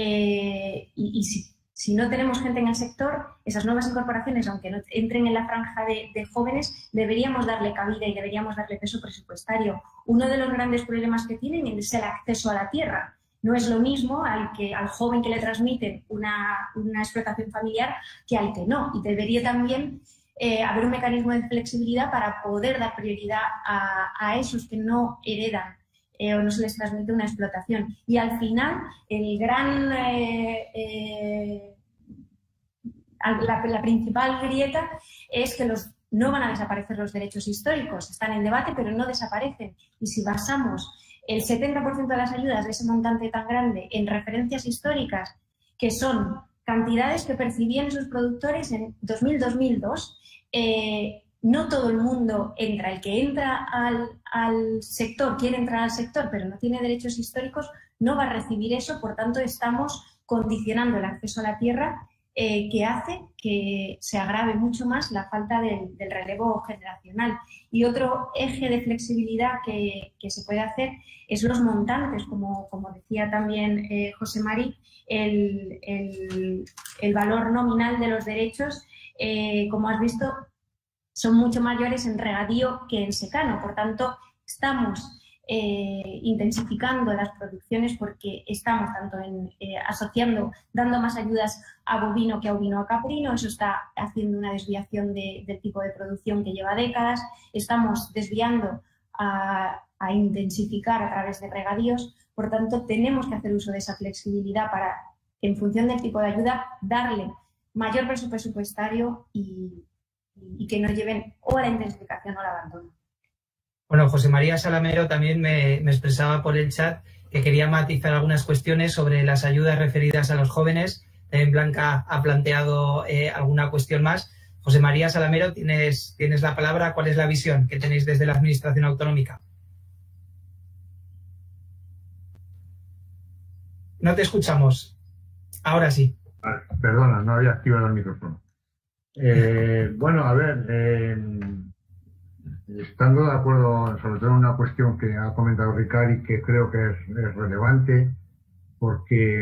Si no tenemos gente en el sector, esas nuevas incorporaciones, aunque no entren en la franja de jóvenes, deberíamos darle cabida y deberíamos darle peso presupuestario. Uno de los grandes problemas que tienen es el acceso a la tierra. No es lo mismo al joven que le transmiten una explotación familiar que al que no. Y debería también haber un mecanismo de flexibilidad para poder dar prioridad a esos que no heredan o no se les transmite una explotación. Y al final, el gran la principal grieta es que no van a desaparecer los derechos históricos, están en debate, pero no desaparecen. Y si basamos el 70% de las ayudas de ese montante tan grande en referencias históricas, que son cantidades que percibían esos productores en 2000-2002, no todo el mundo entra. El que entra al sector, quiere entrar al sector, pero no tiene derechos históricos, no va a recibir eso. Por tanto, estamos condicionando el acceso a la tierra, que hace que se agrave mucho más la falta del relevo generacional. Y otro eje de flexibilidad que se puede hacer es los montantes, como decía también José Mari, el valor nominal de los derechos, como has visto, son mucho mayores en regadío que en secano. Por tanto, estamos intensificando las producciones porque estamos tanto asociando, dando más ayudas a bovino que a ovino a caprino. Eso está haciendo una desviación del tipo de producción que lleva décadas. Estamos desviando a intensificar a través de regadíos. Por tanto, tenemos que hacer uso de esa flexibilidad para, en función del tipo de ayuda, darle mayor peso presupuestario y que no lleven o a la intensificación o al abandono. Bueno, José María Salamero también me expresaba por el chat que quería matizar algunas cuestiones sobre las ayudas referidas a los jóvenes. También Blanca ha planteado alguna cuestión más. José María Salamero, tienes la palabra. ¿Cuál es la visión que tenéis desde la Administración Autonómica? No te escuchamos. Ahora sí. Perdona, no había activado el micrófono. Bueno, a ver, estando de acuerdo sobre todo en una cuestión que ha comentado Ricard y que creo que es relevante, porque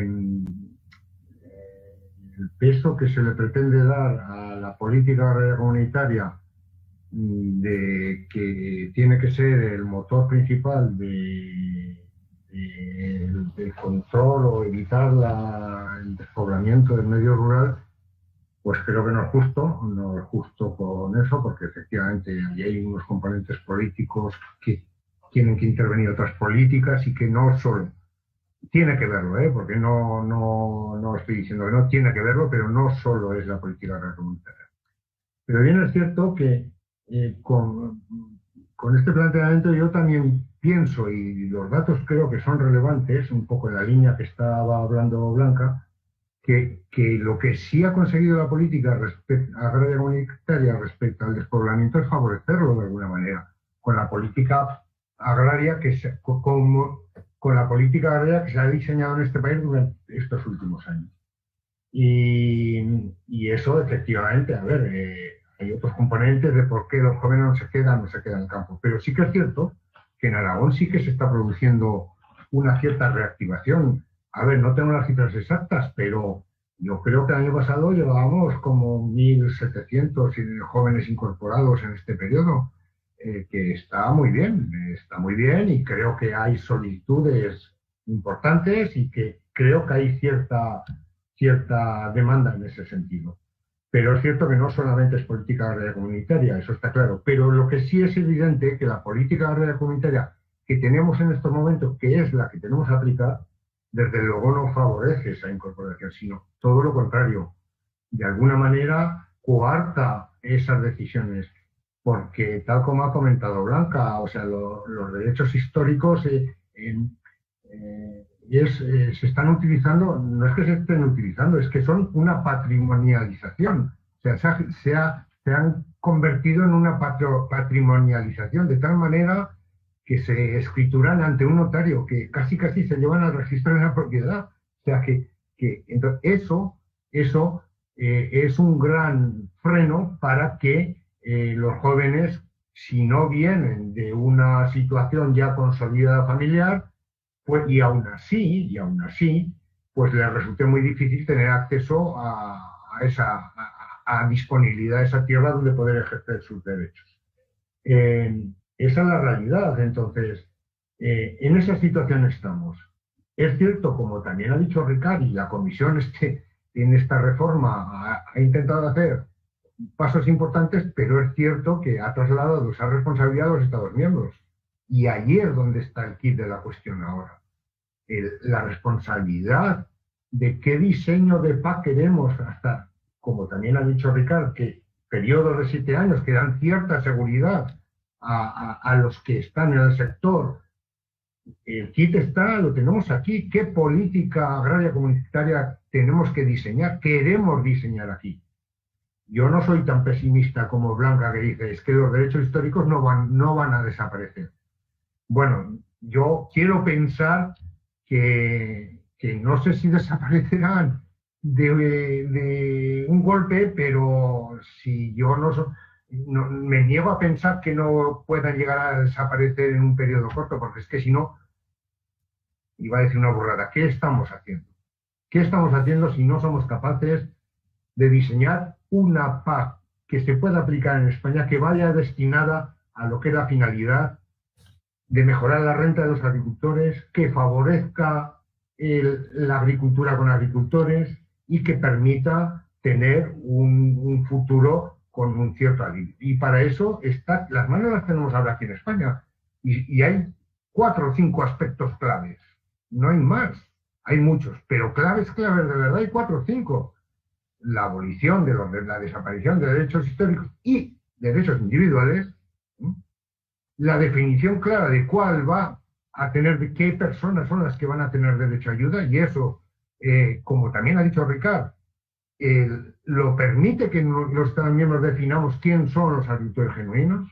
el peso que se le pretende dar a la política agraria comunitaria, de que tiene que ser el motor principal del control o evitar el despoblamiento del medio rural, pues creo que no es justo con eso, porque efectivamente ahí hay unos componentes políticos que tienen que intervenir otras políticas y que no solo tiene que verlo, porque no estoy diciendo que no tiene que verlo, pero no solo es la política agraria comunitaria. Pero bien es cierto que con este planteamiento yo también pienso, y los datos creo que son relevantes, un poco en la línea que estaba hablando Blanca, que lo que sí ha conseguido la política agraria comunitaria respecto al despoblamiento es favorecerlo de alguna manera, con la política agraria con la política agraria que se ha diseñado en este país durante estos últimos años. Y eso, efectivamente, a ver, hay otros componentes de por qué los jóvenes no se quedan en el campo. Pero sí que es cierto que en Aragón sí que se está produciendo una cierta reactivación. A ver, no tengo las cifras exactas, pero yo creo que el año pasado llevábamos como 1.700 jóvenes incorporados en este periodo, que está muy bien y creo que hay solicitudes importantes y que creo que hay cierta demanda en ese sentido. Pero es cierto que no solamente es política agraria comunitaria, eso está claro, pero lo que sí es evidente es que la política agraria comunitaria que tenemos en estos momentos, que es la que tenemos que aplicar, desde luego no favorece esa incorporación, sino todo lo contrario. De alguna manera coarta esas decisiones, porque tal como ha comentado Blanca, o sea, los derechos históricos se están utilizando, no es que se estén utilizando, es que son una patrimonialización. O sea, se han convertido en una patrimonialización, de tal manera que se escrituran ante un notario, que casi se llevan al registro de la propiedad. O sea, entonces eso es un gran freno para que los jóvenes, si no vienen de una situación ya consolidada familiar, pues y aún así, pues les resulte muy difícil tener acceso a disponibilidad de esa tierra donde poder ejercer sus derechos. Esa es la realidad. Entonces, en esa situación estamos. Es cierto, como también ha dicho Ricard, y la Comisión en esta reforma ha intentado hacer pasos importantes, pero es cierto que ha trasladado esa responsabilidad a los Estados miembros. Y ahí es donde está el quid de la cuestión ahora. La responsabilidad de qué diseño de PAC queremos, hasta como también ha dicho Ricard, que periodos de 7 años que dan cierta seguridad a los que están en el sector. El kit está, lo tenemos aquí. ¿Qué política agraria comunitaria tenemos que diseñar? Queremos diseñar aquí. Yo no soy tan pesimista como Blanca, que dice es que los derechos históricos no van a desaparecer. Bueno, yo quiero pensar que no sé si desaparecerán de un golpe, pero si yo no me niego a pensar que no puedan llegar a desaparecer en un periodo corto, porque es que si no, iba a decir una burrada. ¿Qué estamos haciendo? ¿Qué estamos haciendo si no somos capaces de diseñar una PAC que se pueda aplicar en España, que vaya destinada a lo que es la finalidad de mejorar la renta de los agricultores, que favorezca la agricultura con agricultores y que permita tener un futuro con un cierto alivio? Y para eso las manos las tenemos ahora aquí en España. Y hay 4 o 5 aspectos claves. No hay más. Hay muchos, pero claves de verdad hay 4 o 5. La abolición la desaparición de derechos históricos y derechos individuales, la definición clara de cuál va a tener, qué personas son las que van a tener derecho a ayuda, y eso, como también ha dicho Ricard, lo permite que los Estados miembros definamos quién son los agricultores genuinos,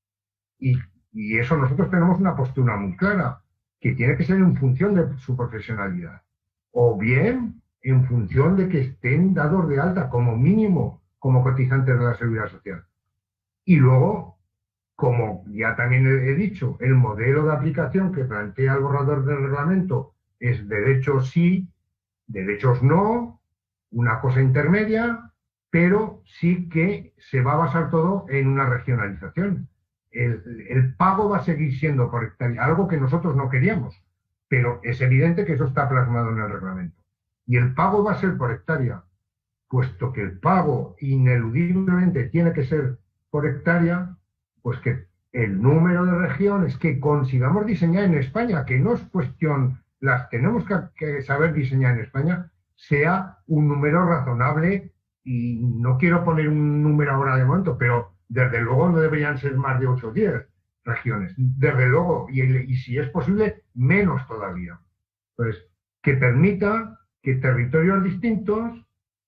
y eso nosotros tenemos una postura muy clara, que tiene que ser en función de su profesionalidad, o bien en función de que estén dados de alta como mínimo como cotizantes de la Seguridad Social. Y luego, como ya también he dicho, el modelo de aplicación que plantea el borrador del reglamento es derechos sí, derechos no, una cosa intermedia, pero sí que se va a basar todo en una regionalización. El pago va a seguir siendo por hectárea, algo que nosotros no queríamos, pero es evidente que eso está plasmado en el reglamento. Y el pago va a ser por hectárea, puesto que el pago ineludiblemente tiene que ser por hectárea, pues que el número de regiones que consigamos diseñar en España, que no es cuestión, las tenemos que saber diseñar en España, sea un número razonable, y no quiero poner un número ahora de momento, pero desde luego no deberían ser más de 8 o 10 regiones, desde luego, y si es posible, menos todavía. Pues que permita que territorios distintos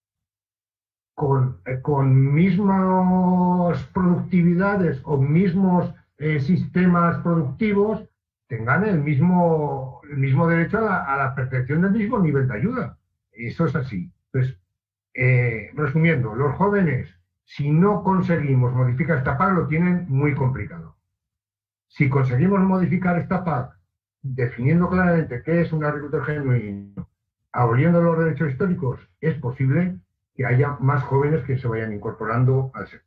con mismas productividades o mismos sistemas productivos tengan el mismo derecho a la percepción del mismo nivel de ayuda. Eso es así. Entonces, resumiendo, los jóvenes, si no conseguimos modificar esta PAC, lo tienen muy complicado. Si conseguimos modificar esta PAC, definiendo claramente qué es un agricultor genuino, aboliendo los derechos históricos, es posible que haya más jóvenes que se vayan incorporando al sector.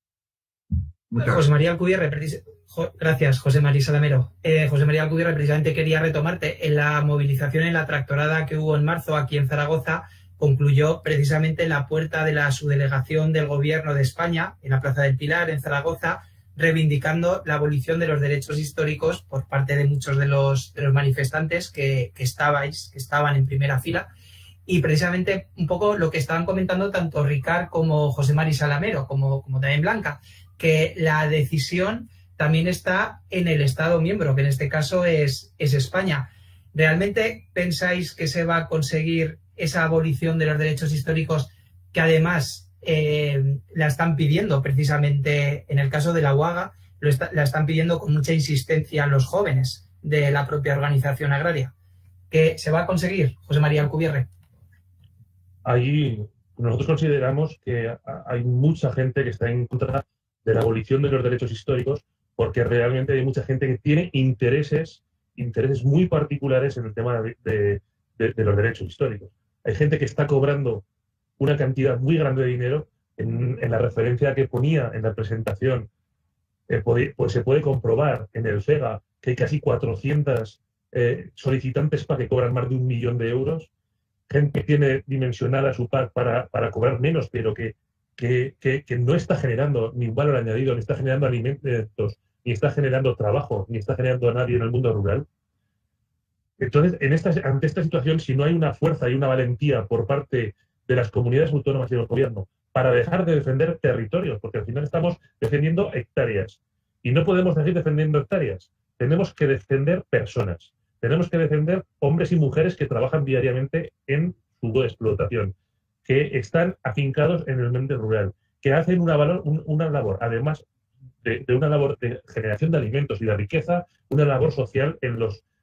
José María Alcubierre, gracias, José María Salamero. José María Alcubierre, precisamente quería retomarte. En la movilización, en la tractorada que hubo en marzo aquí en Zaragoza, concluyó precisamente en la puerta de la subdelegación del Gobierno de España, en la Plaza del Pilar, en Zaragoza, reivindicando la abolición de los derechos históricos por parte de muchos de los manifestantes que estaban en primera fila. Y precisamente un poco lo que estaban comentando tanto Ricard como José María Salamero, como también Blanca, que la decisión también está en el Estado miembro, que en este caso es España. ¿Realmente pensáis que se va a conseguir esa abolición de los derechos históricos, que además la están pidiendo precisamente en el caso de la UAGA, la están pidiendo con mucha insistencia los jóvenes de la propia organización agraria? ¿Que se va a conseguir, José María Alcubierre? Ahí nosotros consideramos que hay mucha gente que está en contra de la abolición de los derechos históricos, porque realmente hay mucha gente que tiene intereses muy particulares en el tema de los derechos históricos. Hay gente que está cobrando una cantidad muy grande de dinero. En la referencia que ponía en la presentación, pues se puede comprobar en el FEGA que hay casi 400 solicitantes para que cobran más de 1 millón de euros. Gente que tiene dimensionada su PAC para cobrar menos, pero que no está generando ni un valor añadido, ni está generando alimentos, ni está generando trabajo, ni está generando a nadie en el mundo rural. Entonces, ante esta situación, si no hay una fuerza y una valentía por parte de las comunidades autónomas y del gobierno para dejar de defender territorios, porque al final estamos defendiendo hectáreas. Y no podemos seguir defendiendo hectáreas. Tenemos que defender personas. Tenemos que defender hombres y mujeres que trabajan diariamente en su explotación, que están afincados en el medio rural, que hacen una labor, además de una labor de generación de alimentos y de riqueza, una labor social en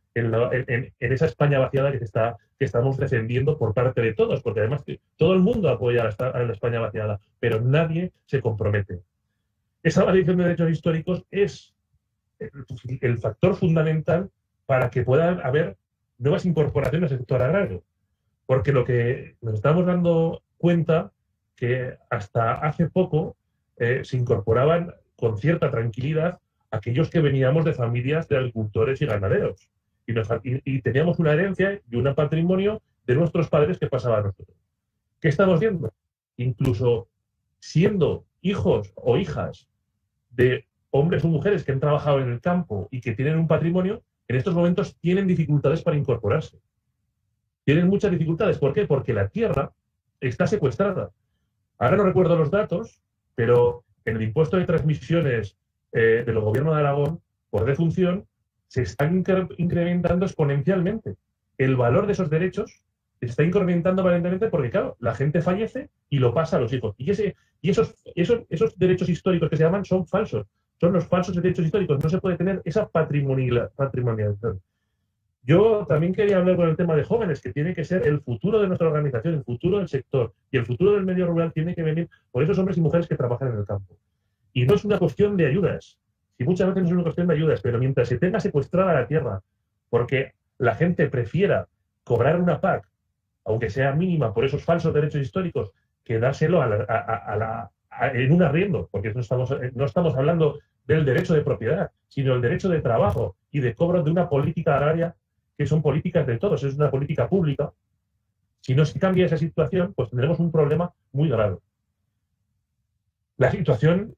esa España vaciada que estamos defendiendo por parte de todos, porque además todo el mundo apoya a la España vaciada, pero nadie se compromete. Esa maldición de derechos históricos es el factor fundamental para que puedan haber nuevas incorporaciones al sector agrario, porque lo que nos estamos dando cuenta que hasta hace poco se incorporaban con cierta tranquilidad aquellos que veníamos de familias de agricultores y ganaderos. Y teníamos una herencia y un patrimonio de nuestros padres que pasaba a nosotros. ¿Qué estamos viendo? Incluso siendo hijos o hijas de hombres o mujeres que han trabajado en el campo y que tienen un patrimonio, en estos momentos tienen dificultades para incorporarse. Tienen muchas dificultades. ¿Por qué? Porque la tierra está secuestrada. Ahora no recuerdo los datos, pero en el impuesto de transmisiones del Gobierno de Aragón, por defunción, se están incrementando exponencialmente. El valor de esos derechos se está incrementando aparentemente porque, claro, la gente fallece y lo pasa a los hijos. Y esos derechos históricos que se llaman son falsos. Son los falsos derechos históricos. No se puede tener esa patrimonialización. Yo también quería hablar con el tema de jóvenes, que tiene que ser el futuro de nuestra organización, el futuro del sector y el futuro del medio rural tiene que venir por esos hombres y mujeres que trabajan en el campo. Y no es una cuestión de ayudas. Y muchas veces no es una cuestión de ayudas, pero mientras se tenga secuestrada la tierra, porque la gente prefiera cobrar una PAC, aunque sea mínima por esos falsos derechos históricos, que dárselo en un arriendo, porque no estamos hablando del derecho de propiedad, sino el derecho de trabajo y de cobro de una política agraria que son políticas de todos, es una política pública. Si no se cambia esa situación, pues tendremos un problema muy grave. La situación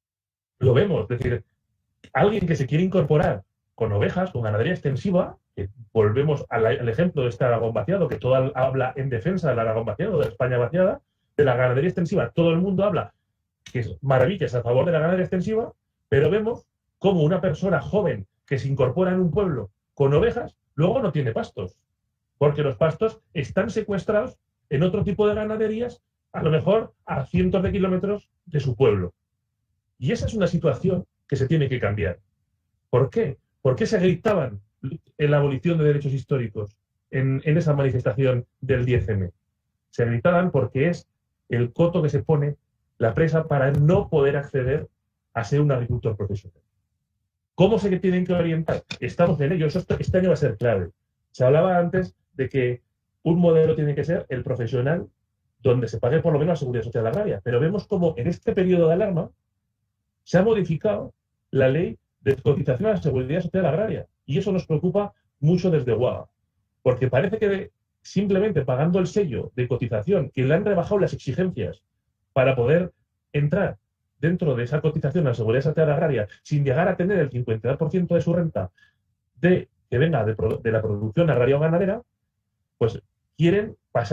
lo vemos, es decir, alguien que se quiere incorporar con ovejas, con ganadería extensiva, que volvemos al ejemplo de este Aragón vaciado, que todo habla en defensa del Aragón vaciado, de la España vaciada, de la ganadería extensiva, todo el mundo habla que es maravillas a favor de la ganadería extensiva, pero vemos cómo una persona joven que se incorpora en un pueblo con ovejas, luego no tiene pastos, porque los pastos están secuestrados en otro tipo de ganaderías, a lo mejor a cientos de kilómetros de su pueblo. Y esa es una situación que se tiene que cambiar. ¿Por qué? ¿Por qué se gritaban en la abolición de derechos históricos en esa manifestación del 10M? Se gritaban porque es el coto que se pone la presa para no poder acceder a ser un agricultor profesional. ¿Cómo se tienen que orientar? Estamos en ello. Este año va a ser clave. Se hablaba antes de que un modelo tiene que ser el profesional donde se pague por lo menos la seguridad social agraria. Pero vemos cómo en este periodo de alarma se ha modificado la ley de cotización a la seguridad social agraria. Y eso nos preocupa mucho desde UAGA. Porque parece que simplemente pagando el sello de cotización, que le han rebajado las exigencias para poder entrar dentro de esa cotización a la seguridad social agraria, sin llegar a tener el 50% de su renta que venga de la producción agraria o ganadera, pues quieren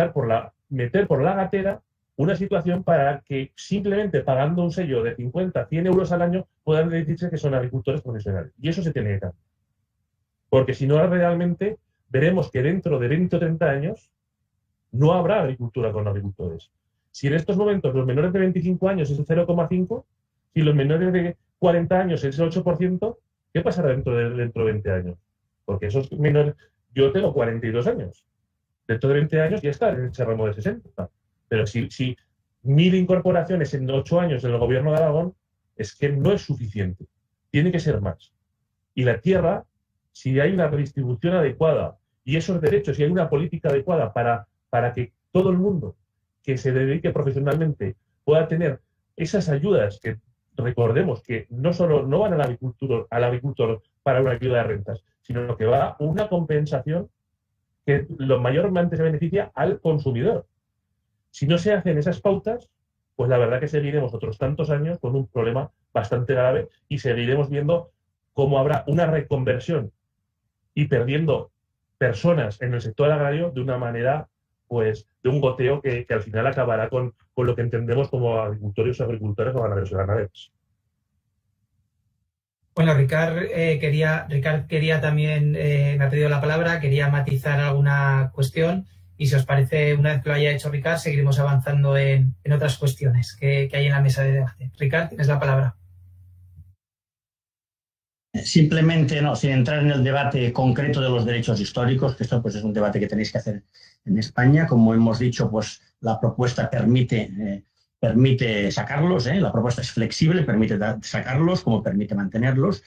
meter por la gatera una situación para que simplemente pagando un sello de 50, 100 euros al año puedan decirse que son agricultores profesionales. Y eso se tiene que cambiar. Porque si no, realmente veremos que dentro de 20 o 30 años no habrá agricultura con agricultores. Si en estos momentos los menores de 25 años es el 0,5, si los menores de 40 años es el 8%, ¿qué pasará dentro de 20 años? Porque esos menores... Yo tengo 42 años. Dentro de 20 años ya está en ese ramo de 60. Pero si 1.000 incorporaciones en 8 años en el Gobierno de Aragón, es que no es suficiente. Tiene que ser más. Y la tierra, si hay una redistribución adecuada y esos derechos, y hay una política adecuada para que todo el mundo que se dedique profesionalmente pueda tener esas ayudas que recordemos que no van al agricultor para una ayuda de rentas, sino que va una compensación que lo mayormente se beneficia al consumidor. Si no se hacen esas pautas, pues la verdad que seguiremos otros tantos años con un problema bastante grave y seguiremos viendo cómo habrá una reconversión y perdiendo personas en el sector agrario de una manera pues de un goteo que al final acabará con lo que entendemos como agricultores o agricultoras o ganaderos o ganaderas. Bueno, Ricard quería también, me ha pedido la palabra, quería matizar alguna cuestión y si os parece, una vez que lo haya hecho Ricard, seguiremos avanzando en otras cuestiones que hay en la mesa de debate. Ricard, tienes la palabra. Simplemente, no, sin entrar en el debate concreto de los derechos históricos, que esto pues es un debate que tenéis que hacer en España. Como hemos dicho, pues la propuesta permite sacarlos, la propuesta es flexible, permite sacarlos como permite mantenerlos.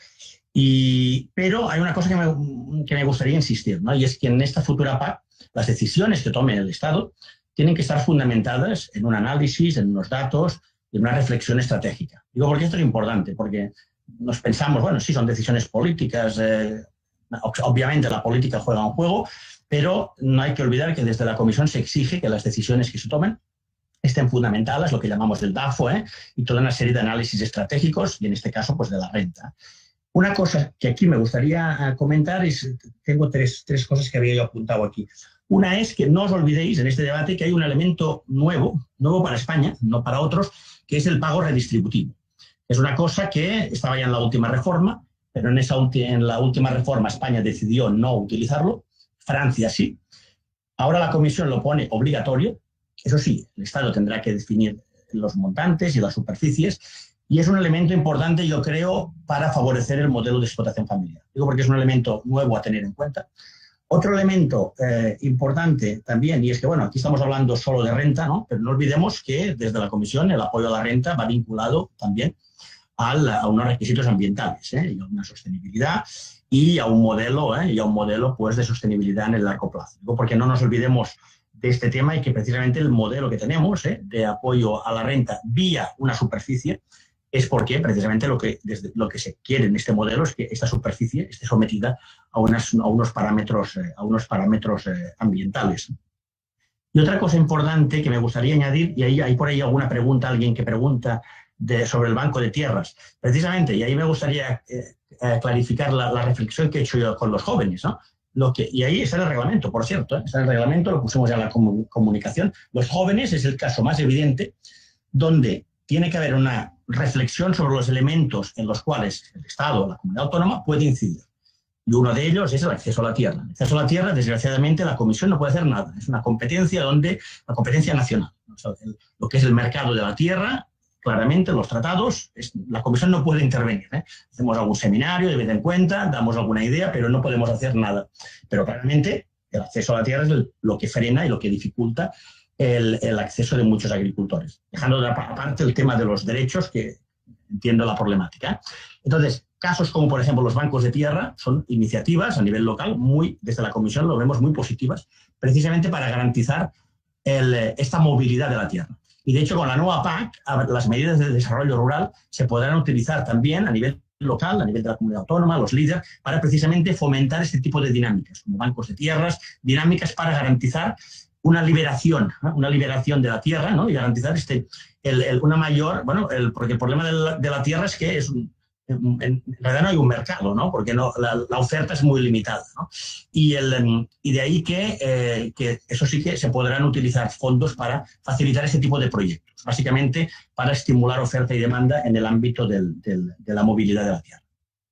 Pero hay una cosa que me gustaría insistir, ¿no? Y es que en esta futura PAC las decisiones que tome el Estado tienen que estar fundamentadas en un análisis, en unos datos y en una reflexión estratégica. Digo, porque esto es importante, porque nos pensamos, bueno, sí, son decisiones políticas, obviamente la política juega un juego, pero no hay que olvidar que desde la Comisión se exige que las decisiones que se tomen estén fundamentadas, lo que llamamos el DAFO, y toda una serie de análisis estratégicos, y en este caso, pues de la renta. Una cosa que aquí me gustaría comentar es, tengo tres cosas que había yo apuntado aquí. Una es que no os olvidéis en este debate que hay un elemento nuevo para España, no para otros, que es el pago redistributivo. Es una cosa que estaba ya en la última reforma, pero en la última reforma España decidió no utilizarlo, Francia sí. Ahora la Comisión lo pone obligatorio. Eso sí, el Estado tendrá que definir los montantes y las superficies, y es un elemento importante, yo creo, para favorecer el modelo de explotación familiar. Digo porque es un elemento nuevo a tener en cuenta. Otro elemento importante también, y es que, bueno, aquí estamos hablando solo de renta, ¿no? Pero no olvidemos que desde la Comisión el apoyo a la renta va vinculado también a unos requisitos ambientales, y a una sostenibilidad y a un modelo pues, de sostenibilidad en el largo plazo. Digo porque no nos olvidemos de este tema y que precisamente el modelo que tenemos de apoyo a la renta vía una superficie es porque precisamente lo que se quiere en este modelo es que esta superficie esté sometida a unos parámetros ambientales. Y otra cosa importante que me gustaría añadir, y ahí hay por ahí alguna pregunta, alguien que pregunta sobre el banco de tierras, precisamente, y ahí me gustaría clarificar la reflexión que he hecho yo con los jóvenes, ¿no? Y ahí está el reglamento, por cierto, está el reglamento, lo pusimos ya en la comunicación. Los jóvenes es el caso más evidente donde tiene que haber una reflexión sobre los elementos en los cuales el Estado o la comunidad autónoma puede incidir. Y uno de ellos es el acceso a la tierra. El acceso a la tierra, desgraciadamente, la Comisión no puede hacer nada. Es una competencia la competencia nacional. O sea, lo que es el mercado de la tierra, claramente, los tratados, la Comisión no puede intervenir. Hacemos algún seminario de vez en cuenta, damos alguna idea, pero no podemos hacer nada. Pero claramente el acceso a la tierra es lo que frena y lo que dificulta el acceso de muchos agricultores. Dejando aparte el tema de los derechos, que entiendo la problemática. Entonces, casos como, por ejemplo, los bancos de tierra son iniciativas a nivel local, desde la Comisión lo vemos muy positivas, precisamente para garantizar esta movilidad de la tierra. Y de hecho, con la nueva PAC, las medidas de desarrollo rural se podrán utilizar también a nivel local, a nivel de la comunidad autónoma, los líderes, para precisamente fomentar este tipo de dinámicas, como bancos de tierras, dinámicas para garantizar una liberación de la tierra, ¿no? Y garantizar una mayor, porque el problema de la tierra es que en realidad no hay un mercado, ¿no? Porque la oferta es muy limitada, ¿no? Y de ahí que eso sí que se podrán utilizar fondos para facilitar ese tipo de proyectos, básicamente para estimular oferta y demanda en el ámbito de la movilidad de la tierra.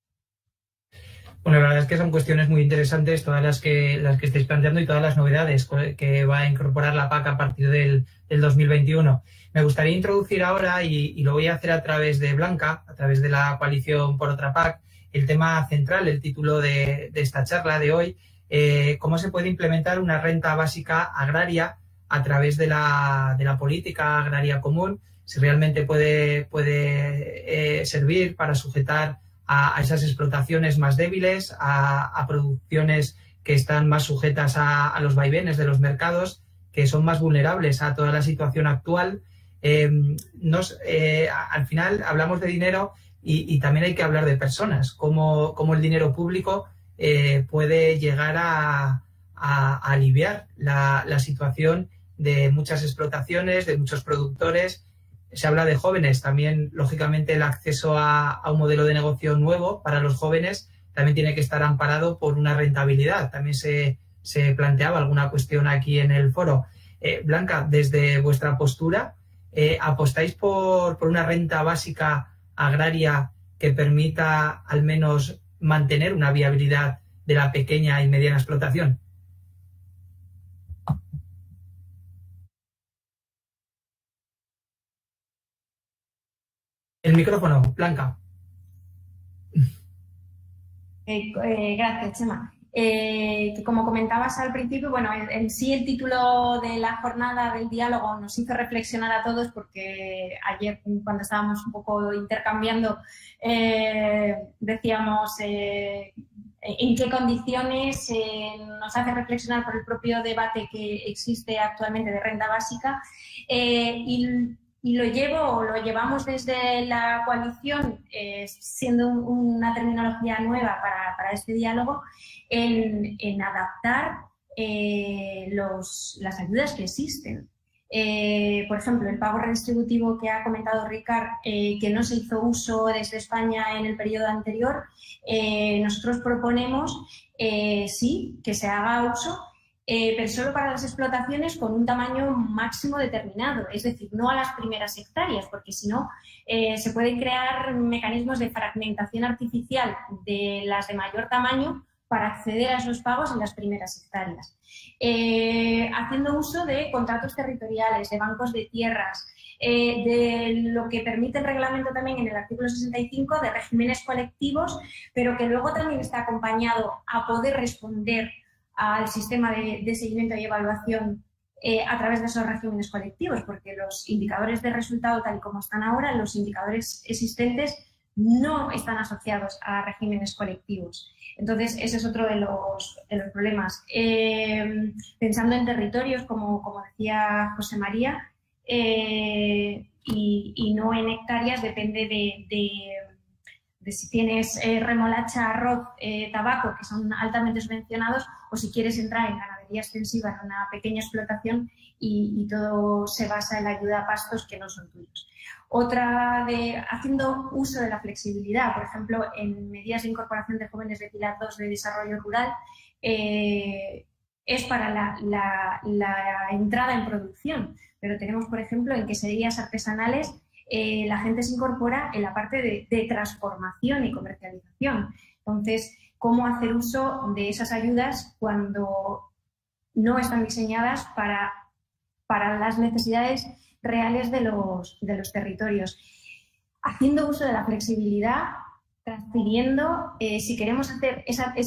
Bueno, la verdad es que son cuestiones muy interesantes todas las que estáis planteando y todas las novedades que va a incorporar la PAC a partir del 2021. Me gustaría introducir ahora, y lo voy a hacer a través de Blanca, a través de la Coalición por otra PAC, el tema central, el título de esta charla de hoy, cómo se puede implementar una renta básica agraria a través de la política agraria común, si realmente puede servir para sujetar a esas explotaciones más débiles, a producciones que están más sujetas a los vaivenes de los mercados, que son más vulnerables a toda la situación actual. Al final hablamos de dinero y también hay que hablar de personas, cómo el dinero público puede llegar a aliviar la situación de muchas explotaciones, de muchos productores. Se habla de jóvenes, también lógicamente el acceso a un modelo de negocio nuevo para los jóvenes también tiene que estar amparado por una rentabilidad. También se planteaba alguna cuestión aquí en el foro. Blanca, desde vuestra postura, ¿apostáis por una renta básica agraria que permita al menos mantener una viabilidad de la pequeña y mediana explotación? El micrófono, Blanca. Gracias, Chema. Que como comentabas al principio, bueno, en sí el título de la jornada del diálogo nos hizo reflexionar a todos, porque ayer cuando estábamos un poco intercambiando decíamos en qué condiciones nos hace reflexionar por el propio debate que existe actualmente de renta básica, y lo llevamos desde la coalición, siendo una terminología nueva para este diálogo, en adaptar las ayudas que existen. Por ejemplo, el pago redistributivo que ha comentado Ricard, que no se hizo uso desde España en el periodo anterior, nosotros proponemos, sí, que se haga uso, pero solo para las explotaciones con un tamaño máximo determinado, es decir, no a las primeras hectáreas, porque si no se pueden crear mecanismos de fragmentación artificial de las de mayor tamaño para acceder a esos pagos en las primeras hectáreas. Haciendo uso de contratos territoriales, de bancos de tierras, de lo que permite el reglamento también en el artículo 65 de regímenes colectivos, pero que luego también está acompañado a poder responder al sistema de seguimiento y evaluación a través de esos regímenes colectivos, porque los indicadores de resultado, tal y como están ahora, los indicadores existentes no están asociados a regímenes colectivos. Entonces, ese es otro de los problemas. Pensando en territorios, como decía José María, y no en hectáreas, depende de si tienes remolacha, arroz, tabaco, que son altamente subvencionados, o si quieres entrar en ganadería extensiva, en una pequeña explotación, y todo se basa en la ayuda a pastos que no son tuyos. Otra haciendo uso de la flexibilidad, por ejemplo, en medidas de incorporación de jóvenes de Pilar 2 de desarrollo rural, es para la entrada en producción, pero tenemos, por ejemplo, en queserías artesanales, la gente se incorpora en la parte de transformación y comercialización. Entonces, ¿cómo hacer uso de esas ayudas cuando no están diseñadas para las necesidades reales de los territorios? Haciendo uso de la flexibilidad, transfiriendo, si queremos hacer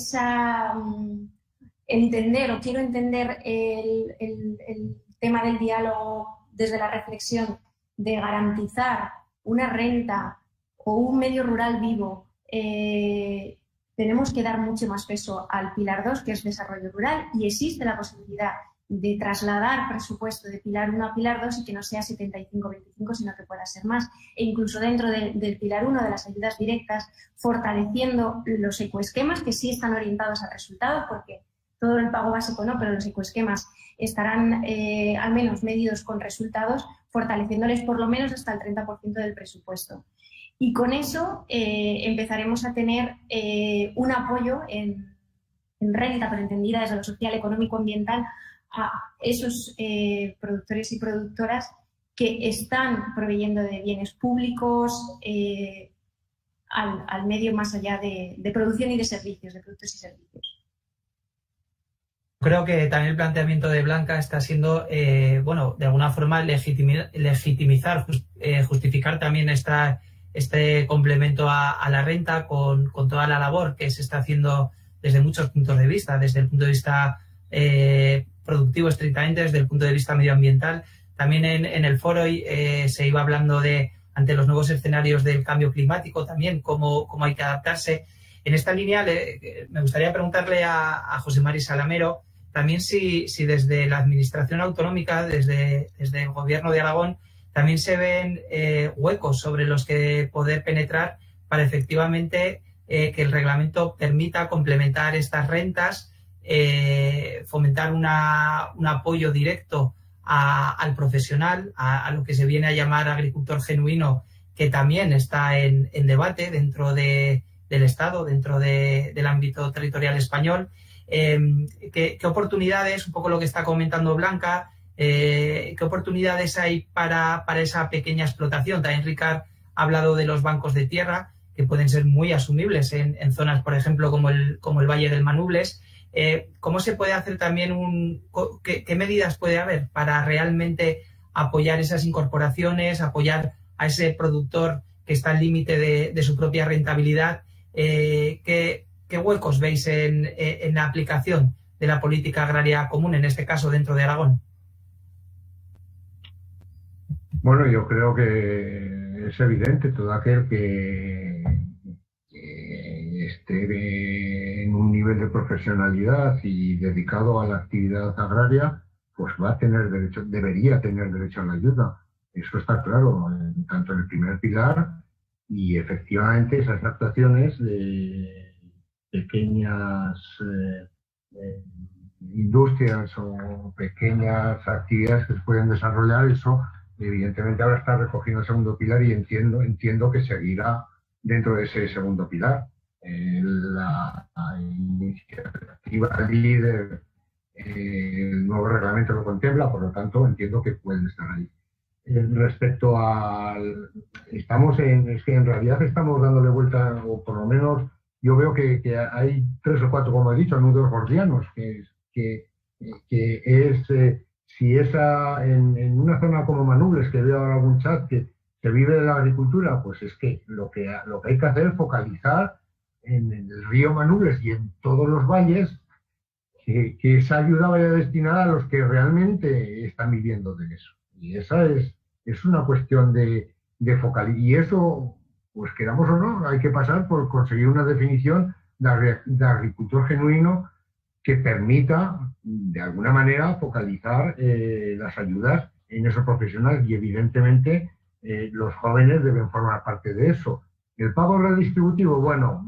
entender, o quiero entender el tema del diálogo desde la reflexión de garantizar una renta o un medio rural vivo, tenemos que dar mucho más peso al Pilar 2, que es desarrollo rural, y existe la posibilidad de trasladar presupuesto de Pilar 1 a Pilar 2 y que no sea 75-25, sino que pueda ser más. E incluso dentro del Pilar 1, de las ayudas directas, fortaleciendo los ecoesquemas, que sí están orientados a resultados, porque todo el pago básico no, pero los ecoesquemas estarán al menos medidos con resultados, fortaleciéndoles por lo menos hasta el 30% del presupuesto. Y con eso empezaremos a tener un apoyo en renta, pero entendida desde lo social, económico, ambiental, a esos productores y productoras que están proveyendo de bienes públicos al medio más allá de producción y de servicios, de productos y servicios. Creo que también el planteamiento de Blanca está siendo, bueno, de alguna forma legitimizar, justificar también este complemento a la renta con toda la labor que se está haciendo desde muchos puntos de vista, desde el punto de vista productivo estrictamente, desde el punto de vista medioambiental. También en el foro se iba hablando ante los nuevos escenarios del cambio climático, también cómo hay que adaptarse. En esta línea me gustaría preguntarle a José Mari Salamero también si desde la Administración autonómica, desde el Gobierno de Aragón, también se ven huecos sobre los que poder penetrar para efectivamente que el reglamento permita complementar estas rentas, fomentar un apoyo directo al profesional, a lo que se viene a llamar agricultor genuino, que también está en debate dentro del Estado, dentro del ámbito territorial español. ¿Qué oportunidades, un poco lo que está comentando Blanca, ¿Qué oportunidades hay para esa pequeña explotación? También Ricard ha hablado de los bancos de tierra, que pueden ser muy asumibles en zonas, por ejemplo, como el Valle del Manubles. ¿Cómo se puede hacer también qué medidas puede haber para realmente apoyar esas incorporaciones, apoyar a ese productor que está al límite de su propia rentabilidad? ¿Qué huecos veis en la aplicación de la política agraria común, en este caso dentro de Aragón? Bueno, yo creo que es evidente, todo aquel que esté en un nivel de profesionalidad y dedicado a la actividad agraria, pues va a tener derecho, debería tener derecho a la ayuda. Eso está claro, tanto en el primer pilar, y efectivamente esas actuaciones de pequeñas industrias o pequeñas actividades que se pueden desarrollar, eso evidentemente ahora está recogido en el segundo pilar y entiendo que seguirá dentro de ese segundo pilar. La iniciativa líder, el nuevo reglamento lo contempla, por lo tanto entiendo que pueden estar ahí. Respecto al... es que en realidad estamos dándole vuelta, o por lo menos yo veo que hay 3 o 4, como he dicho, nudos gordianos, que es... si esa, en una zona como Manubles, que veo ahora algún chat que se vive de la agricultura, pues es que lo que hay que hacer es focalizar en el río Manubles y en todos los valles que esa ayuda vaya destinada a los que realmente están viviendo de eso. Y esa es una cuestión de focalizar. Y eso, pues queramos o no, hay que pasar por conseguir una definición de agricultor genuino que permita, de alguna manera, focalizar las ayudas en esos profesionales y, evidentemente, los jóvenes deben formar parte de eso. El pago redistributivo, bueno,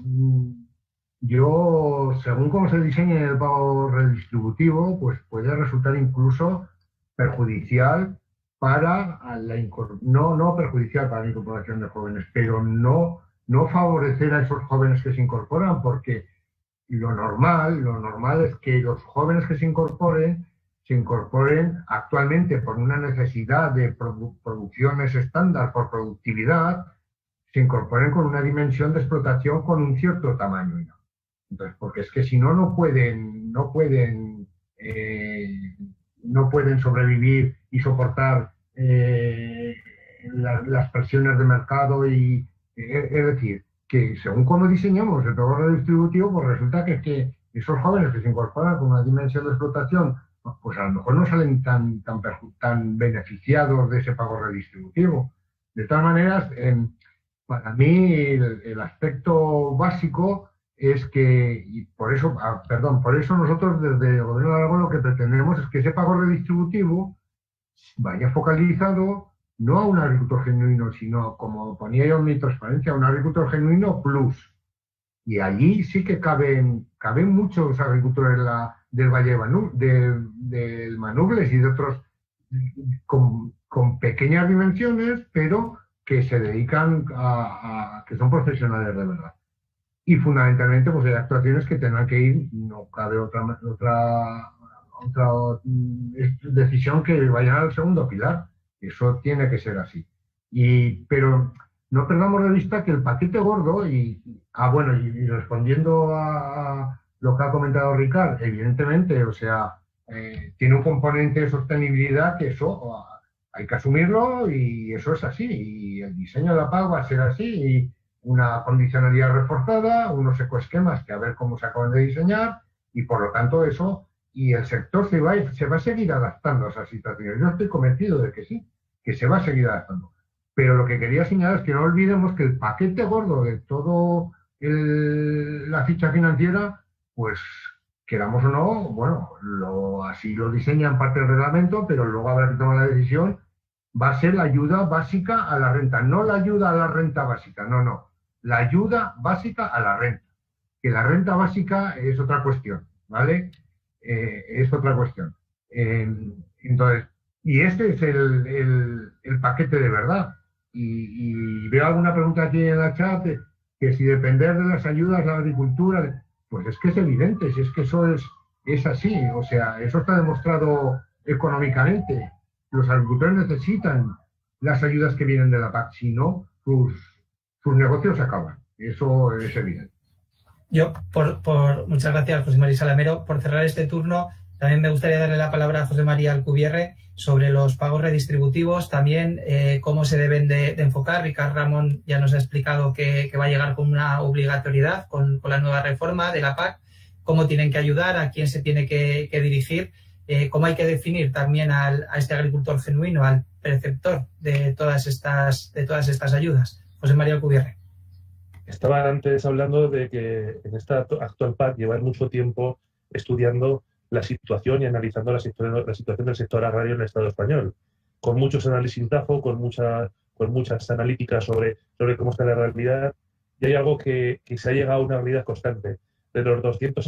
yo, según cómo se diseñe el pago redistributivo, pues puede resultar incluso perjudicial para no perjudicial para la incorporación de jóvenes, pero no favorecer a esos jóvenes que se incorporan, porque lo normal es que los jóvenes que se incorporen actualmente por una necesidad de producciones estándar, por productividad, se incorporen con una dimensión de explotación con un cierto tamaño. Entonces, porque es que si no pueden sobrevivir y soportar las presiones de mercado y es decir, que según cómo diseñamos el pago redistributivo, pues resulta que esos jóvenes que se incorporan con una dimensión de explotación, pues a lo mejor no salen tan beneficiados de ese pago redistributivo. De todas maneras, para mí el aspecto básico es que, y por eso nosotros desde el Gobierno de Aragón lo que pretendemos es que ese pago redistributivo vaya focalizado no a un agricultor genuino, sino, como ponía yo en mi transparencia, a un agricultor genuino plus. Y allí sí que caben muchos agricultores del Valle del Manubles y de otros con pequeñas dimensiones, pero que se dedican que son profesionales de verdad. Y fundamentalmente pues hay actuaciones que tendrán que ir, no cabe otra decisión que vayan al segundo pilar. Eso tiene que ser así. Pero no perdamos de vista que el paquete gordo, y respondiendo a lo que ha comentado Ricard, evidentemente, o sea, tiene un componente de sostenibilidad que eso hay que asumirlo y eso es así. Y el diseño de la PAC va a ser así. Y una condicionalidad reforzada, unos ecoesquemas que a ver cómo se acaban de diseñar y por lo tanto eso, y el sector se va a seguir adaptando a esas situaciones. Yo estoy convencido de que sí, que se va a seguir adaptando. Pero lo que quería señalar es que no olvidemos que el paquete gordo de todo la ficha financiera, pues queramos o no, bueno, así lo diseña en parte el reglamento, pero luego habrá que tomar la decisión, va a ser la ayuda básica a la renta, no la ayuda a la renta básica, no, la ayuda básica a la renta. Que la renta básica es otra cuestión, ¿vale? Es otra cuestión. Entonces, y este es el paquete de verdad. Y veo alguna pregunta aquí en la chat que si depender de las ayudas a la agricultura, pues es que es evidente, si es que eso es así, o sea, eso está demostrado económicamente. Los agricultores necesitan las ayudas que vienen de la PAC, si no, sus negocios se acaban. Eso es evidente. Yo, muchas gracias, José María Salamero. Por cerrar este turno, también me gustaría darle la palabra a José María Alcubierre sobre los pagos redistributivos, también cómo se deben de enfocar. Ricard Ramón ya nos ha explicado que va a llegar con una obligatoriedad con la nueva reforma de la PAC, cómo tienen que ayudar, a quién se tiene que dirigir, cómo hay que definir también a este agricultor genuino, al perceptor de todas estas ayudas. José María Alcubierre. Estaba antes hablando de que en esta actual PAC llevan mucho tiempo estudiando la situación y analizando la situación del sector agrario en el Estado español, con muchos análisis DAFO, con muchas analíticas sobre cómo está la realidad, y hay algo que se ha llegado a una realidad constante. De los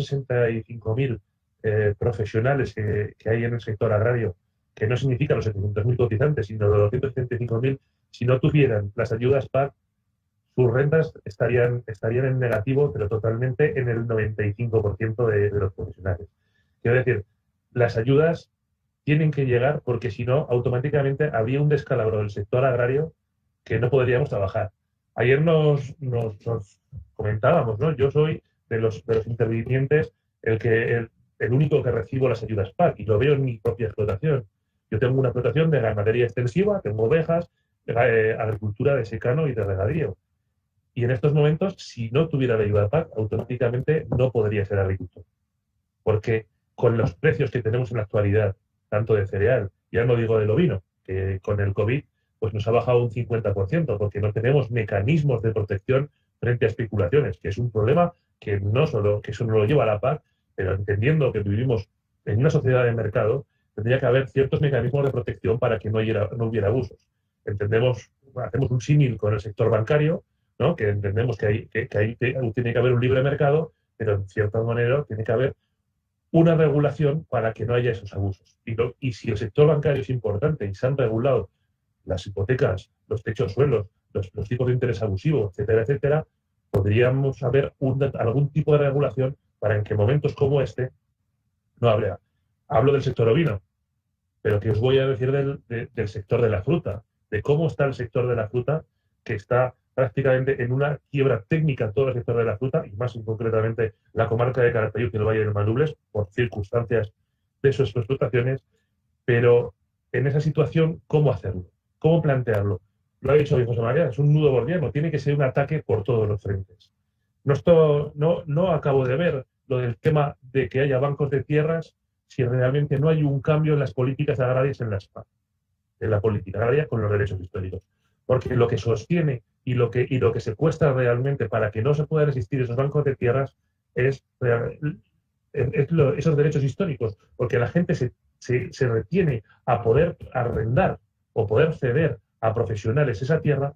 265.000 profesionales que hay en el sector agrario, que no significa los 700.000 cotizantes, sino los 265.000, si no tuvieran las ayudas PAC, sus rentas estarían en negativo, pero totalmente en el 95% de los profesionales. Quiero decir, las ayudas tienen que llegar porque si no, automáticamente habría un descalabro del sector agrario que no podríamos trabajar. Ayer nos comentábamos, ¿no? Yo soy de los intervinientes el único que recibo las ayudas PAC y lo veo en mi propia explotación. Yo tengo una explotación de ganadería extensiva, tengo ovejas, agricultura de secano y de regadío. Y en estos momentos, si no tuviera la ayuda PAC, automáticamente no podría ser agricultor. Porque con los precios que tenemos en la actualidad, tanto de cereal, ya no digo del ovino, que con el COVID pues nos ha bajado un 50%, porque no tenemos mecanismos de protección frente a especulaciones, que es un problema que eso no lo lleva a la PAC, pero entendiendo que vivimos en una sociedad de mercado, tendría que haber ciertos mecanismos de protección para que no hubiera abusos. Hacemos un símil con el sector bancario, ¿no? Que entendemos que ahí tiene que haber un libre mercado, pero en cierta manera tiene que haber una regulación para que no haya esos abusos. Y si el sector bancario es importante y se han regulado las hipotecas, los techos suelos, los tipos de interés abusivo, etcétera, etcétera, podríamos haber algún tipo de regulación para que en momentos como este no habría. Hablo del sector ovino, pero que os voy a decir del sector de la fruta, de cómo está el sector de la fruta, que está prácticamente en una quiebra técnica todo el sector de la fruta, y más concretamente la comarca de Calatayud y el Valle del Manubles, por circunstancias de sus explotaciones. Pero en esa situación, ¿cómo hacerlo? ¿Cómo plantearlo? Lo ha dicho José María, es un nudo gordiano, tiene que ser un ataque por todos los frentes. No acabo de ver lo del tema de que haya bancos de tierras si realmente no hay un cambio en las políticas agrarias en la política agraria con los derechos históricos. Porque lo que sostiene y lo que se cuesta realmente para que no se puedan existir esos bancos de tierras es esos derechos históricos, porque la gente se retiene a poder arrendar o poder ceder a profesionales esa tierra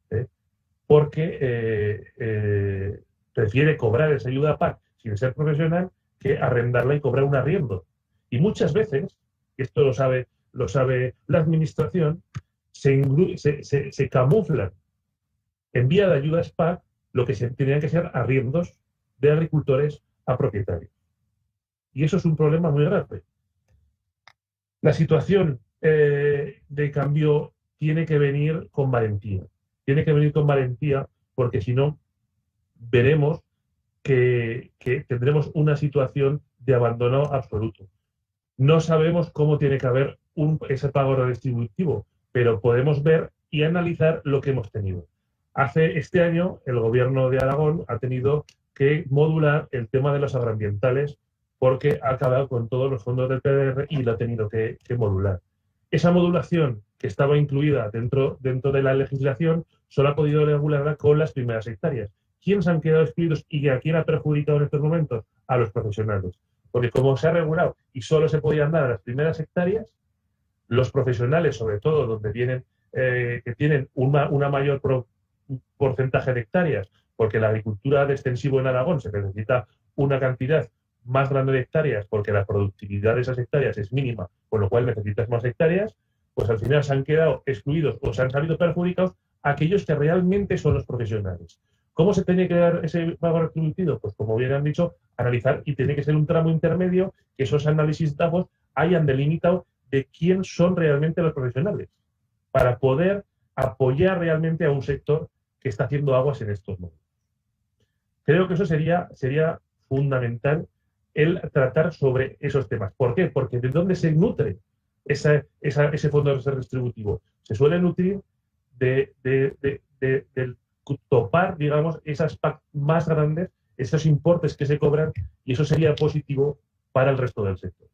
porque prefiere cobrar esa ayuda PAC sin ser profesional que arrendarla y cobrar un arriendo. Y muchas veces, y esto lo sabe la administración, se camuflan en vía de ayudas PAC lo que tendrían que ser arriendos de agricultores a propietarios. Y eso es un problema muy grave. La situación de cambio tiene que venir con valentía. Tiene que venir con valentía porque si no, veremos que tendremos una situación de abandono absoluto. No sabemos cómo tiene que haber ese pago redistributivo, pero podemos ver y analizar lo que hemos tenido. Este año el gobierno de Aragón ha tenido que modular el tema de los agroambientales porque ha acabado con todos los fondos del PDR y lo ha tenido que modular. Esa modulación que estaba incluida dentro de la legislación solo ha podido regularla con las primeras hectáreas. ¿Quiénes han quedado excluidos y a quién ha perjudicado en estos momentos? A los profesionales. Porque como se ha regulado y solo se podían dar a las primeras hectáreas, los profesionales, sobre todo donde vienen, que tienen una mayor porcentaje de hectáreas, porque la agricultura de extensivo en Aragón se necesita una cantidad más grande de hectáreas porque la productividad de esas hectáreas es mínima, con lo cual necesitas más hectáreas, pues al final se han quedado excluidos o se han salido perjudicados aquellos que realmente son los profesionales. ¿Cómo se tiene que dar ese pago retributivo? Pues como bien han dicho, analizar, y tiene que ser un tramo intermedio que esos análisis DAFOS hayan delimitado de quién son realmente los profesionales, para poder apoyar realmente a un sector que está haciendo aguas en estos momentos. Creo que eso sería fundamental, el tratar sobre esos temas. ¿Por qué? Porque ¿de dónde se nutre ese fondo redistributivo? Se suele nutrir del topar, digamos, esas PAC más grandes, esos importes que se cobran, y eso sería positivo para el resto del sector.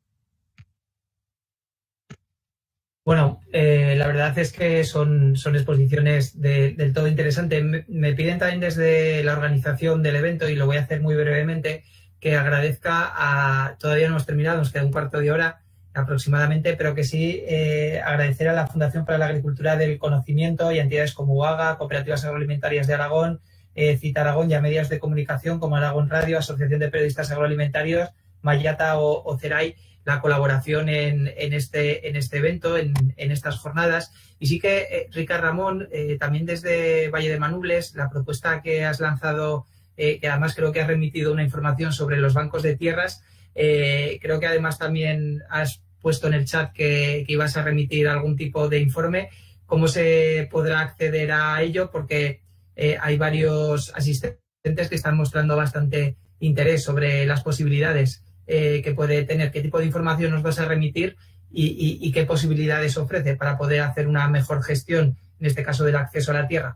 Bueno, la verdad es que son exposiciones del todo interesantes. Me piden también desde la organización del evento, y lo voy a hacer muy brevemente, que agradezca todavía no hemos terminado, nos queda un cuarto de hora aproximadamente, pero que sí agradecer a la Fundación para la Agricultura del Conocimiento y a entidades como UAGA, Cooperativas Agroalimentarias de Aragón, Cita Aragón, y a medios de comunicación como Aragón Radio, Asociación de Periodistas Agroalimentarios, Mayata o CERAI, la colaboración en este evento, en estas jornadas. Y sí que, Ricard, Ramón, también desde Valle de Manubles, la propuesta que has lanzado, que además creo que has remitido una información sobre los bancos de tierras, creo que además también has puesto en el chat que ibas a remitir algún tipo de informe. ¿Cómo se podrá acceder a ello? Porque hay varios asistentes que están mostrando bastante interés sobre las posibilidades que puede tener. ¿Qué tipo de información nos vas a remitir y qué posibilidades ofrece para poder hacer una mejor gestión, en este caso, del acceso a la tierra?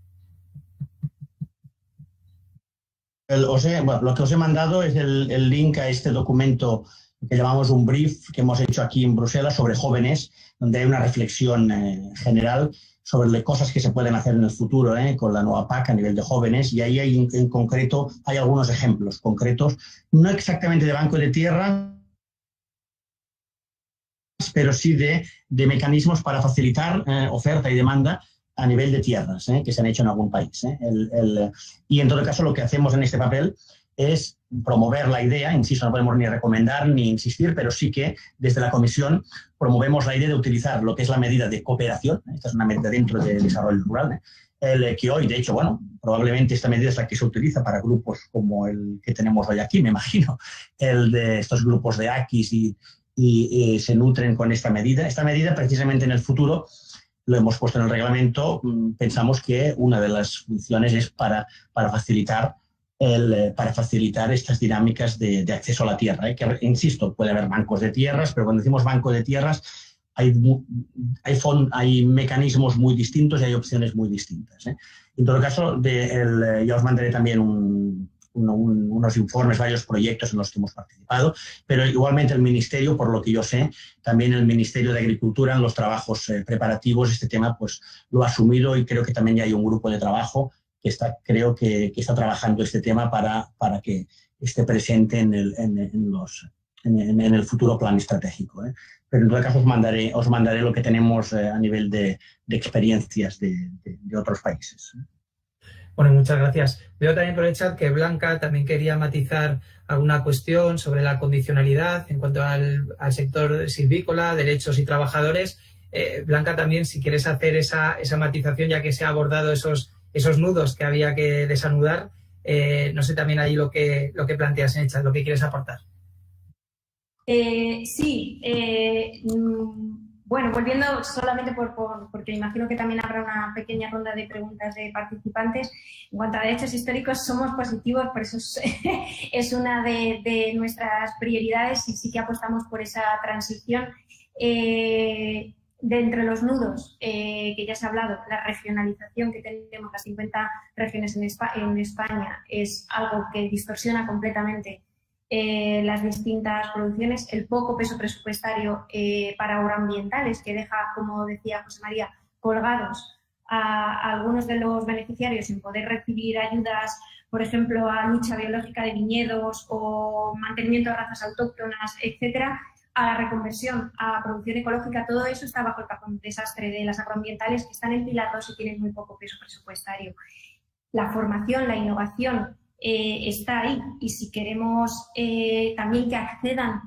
Lo que os he mandado es el link a este documento que llamamos un brief que hemos hecho aquí en Bruselas sobre jóvenes, donde hay una reflexión general sobre cosas que se pueden hacer en el futuro con la nueva PAC a nivel de jóvenes, y ahí en concreto hay algunos ejemplos concretos, no exactamente de banco de tierra, pero sí de mecanismos para facilitar oferta y demanda a nivel de tierras que se han hecho en algún país. Y en todo caso lo que hacemos en este papel es promover la idea, insisto, no podemos ni recomendar ni insistir, pero sí que desde la Comisión promovemos la idea de utilizar lo que es la medida de cooperación, esta es una medida dentro del desarrollo rural, que hoy, de hecho, bueno, probablemente esta medida es la que se utiliza para grupos como el que tenemos hoy aquí, me imagino, el de estos grupos de Aquis y se nutren con esta medida. Esta medida, precisamente en el futuro, lo hemos puesto en el reglamento, pensamos que una de las funciones es para facilitar estas dinámicas de acceso a la tierra. Que, insisto, puede haber bancos de tierras, pero cuando decimos banco de tierras hay mecanismos muy distintos y hay opciones muy distintas. En todo caso, ya os mandaré también unos informes, varios proyectos en los que hemos participado, pero igualmente el Ministerio, por lo que yo sé, también el Ministerio de Agricultura en los trabajos preparativos, este tema pues lo ha asumido, y creo que también ya hay un grupo de trabajo que está trabajando este tema para que esté presente en el futuro plan estratégico. Pero en todo caso os mandaré lo que tenemos a nivel de experiencias de otros países. Bueno, muchas gracias. Veo también por el chat que Blanca también quería matizar alguna cuestión sobre la condicionalidad en cuanto al sector silvícola, derechos y trabajadores. Blanca, también, si quieres hacer esa matización, ya que se ha abordado esos nudos que había que desanudar, no sé también ahí lo que planteas en el chat, lo que quieres aportar. Sí. Bueno, volviendo solamente porque imagino que también habrá una pequeña ronda de preguntas de participantes. En cuanto a derechos históricos, somos positivos, por eso es una de nuestras prioridades, y sí que apostamos por esa transición. De entre los nudos que ya se ha hablado, la regionalización que tenemos, las 50 regiones en España, es algo que distorsiona completamente las distintas producciones, el poco peso presupuestario para agroambientales, que deja, como decía José María, colgados a algunos de los beneficiarios sin poder recibir ayudas, por ejemplo, a lucha biológica de viñedos o mantenimiento de razas autóctonas, etcétera, a la reconversión a producción ecológica. Todo eso está bajo el cajón desastre de las agroambientales, que están empilados y tienen muy poco peso presupuestario. La formación, la innovación está ahí, y si queremos también que accedan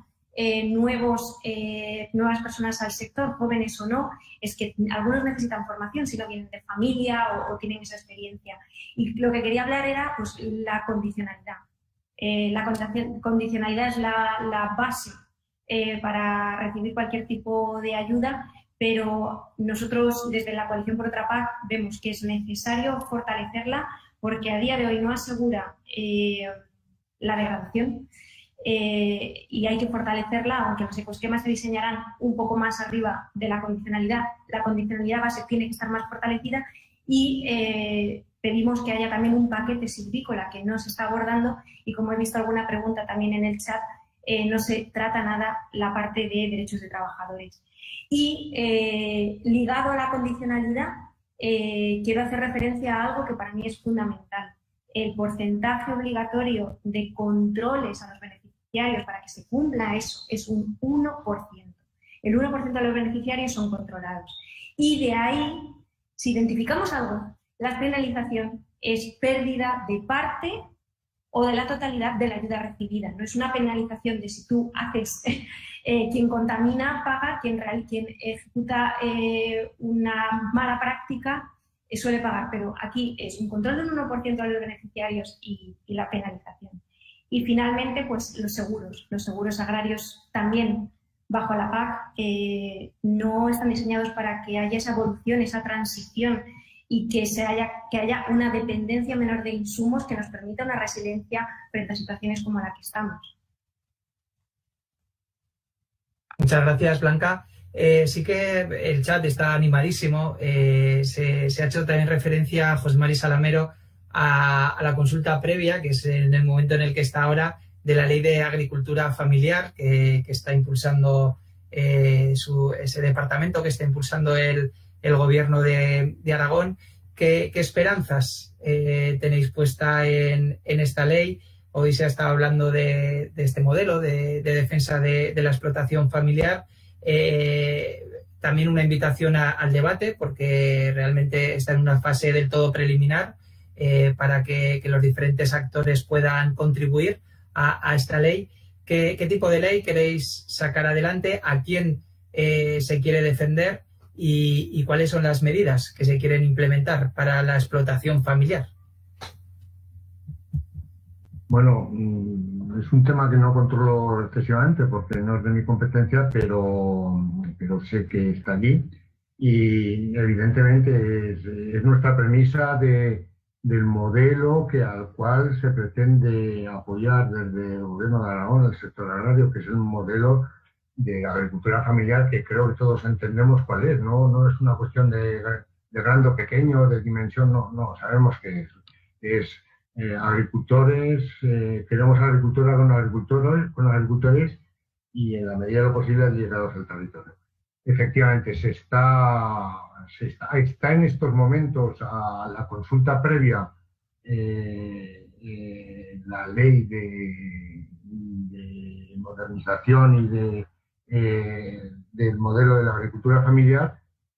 nuevas personas al sector, jóvenes o no, es que algunos necesitan formación si no vienen de familia o tienen esa experiencia. Y lo que quería hablar era pues la condicionalidad. La condicionalidad es la base para recibir cualquier tipo de ayuda, pero nosotros desde la Coalición por otra Paz vemos que es necesario fortalecerla porque a día de hoy no asegura la degradación y hay que fortalecerla, aunque los ecosquemas se diseñarán un poco más arriba de la condicionalidad base tiene que estar más fortalecida y pedimos que haya también un paquete silvícola que no se está abordando y como he visto alguna pregunta también en el chat, no se trata nada la parte de derechos de trabajadores. Y ligado a la condicionalidad, quiero hacer referencia a algo que para mí es fundamental. El porcentaje obligatorio de controles a los beneficiarios para que se cumpla eso es un 1%. El 1% de los beneficiarios son controlados. Y de ahí, si identificamos algo, la penalización es pérdida de parte o de la totalidad de la ayuda recibida. No es una penalización de si tú haces, quien contamina paga, quien ejecuta una mala práctica suele pagar, pero aquí es un control del 1% a los beneficiarios y la penalización. Y finalmente, pues los seguros agrarios también bajo la PAC no están diseñados para que haya esa evolución, esa transición y que haya una dependencia menor de insumos que nos permita una resiliencia frente a situaciones como la que estamos. Muchas gracias, Blanca. Sí que el chat está animadísimo. Se ha hecho también referencia a José Mari Salamero a la consulta previa, que es en el momento en el que está ahora, de la Ley de Agricultura Familiar que está impulsando ese departamento, que está impulsando el Gobierno de Aragón. ¿Qué esperanzas tenéis puesta en esta ley? Hoy se ha estado hablando de este modelo de defensa de la explotación familiar. También una invitación al debate, porque realmente está en una fase del todo preliminar para que los diferentes actores puedan contribuir a esta ley. ¿Qué tipo de ley queréis sacar adelante? ¿A quién se quiere defender? ¿Y cuáles son las medidas que se quieren implementar para la explotación familiar? Bueno, es un tema que no controlo excesivamente porque no es de mi competencia, pero sé que está allí y evidentemente es nuestra premisa del modelo al cual se pretende apoyar desde el Gobierno de Aragón, el sector agrario, que es un modelo de agricultura familiar que creo que todos entendemos cuál es. No es una cuestión de grande o pequeño, de dimensión, no, sabemos que es agricultores, queremos agricultura con agricultores y en la medida de lo posible llegados al territorio. Efectivamente, está en estos momentos a la consulta previa la ley de modernización y del modelo de la agricultura familiar,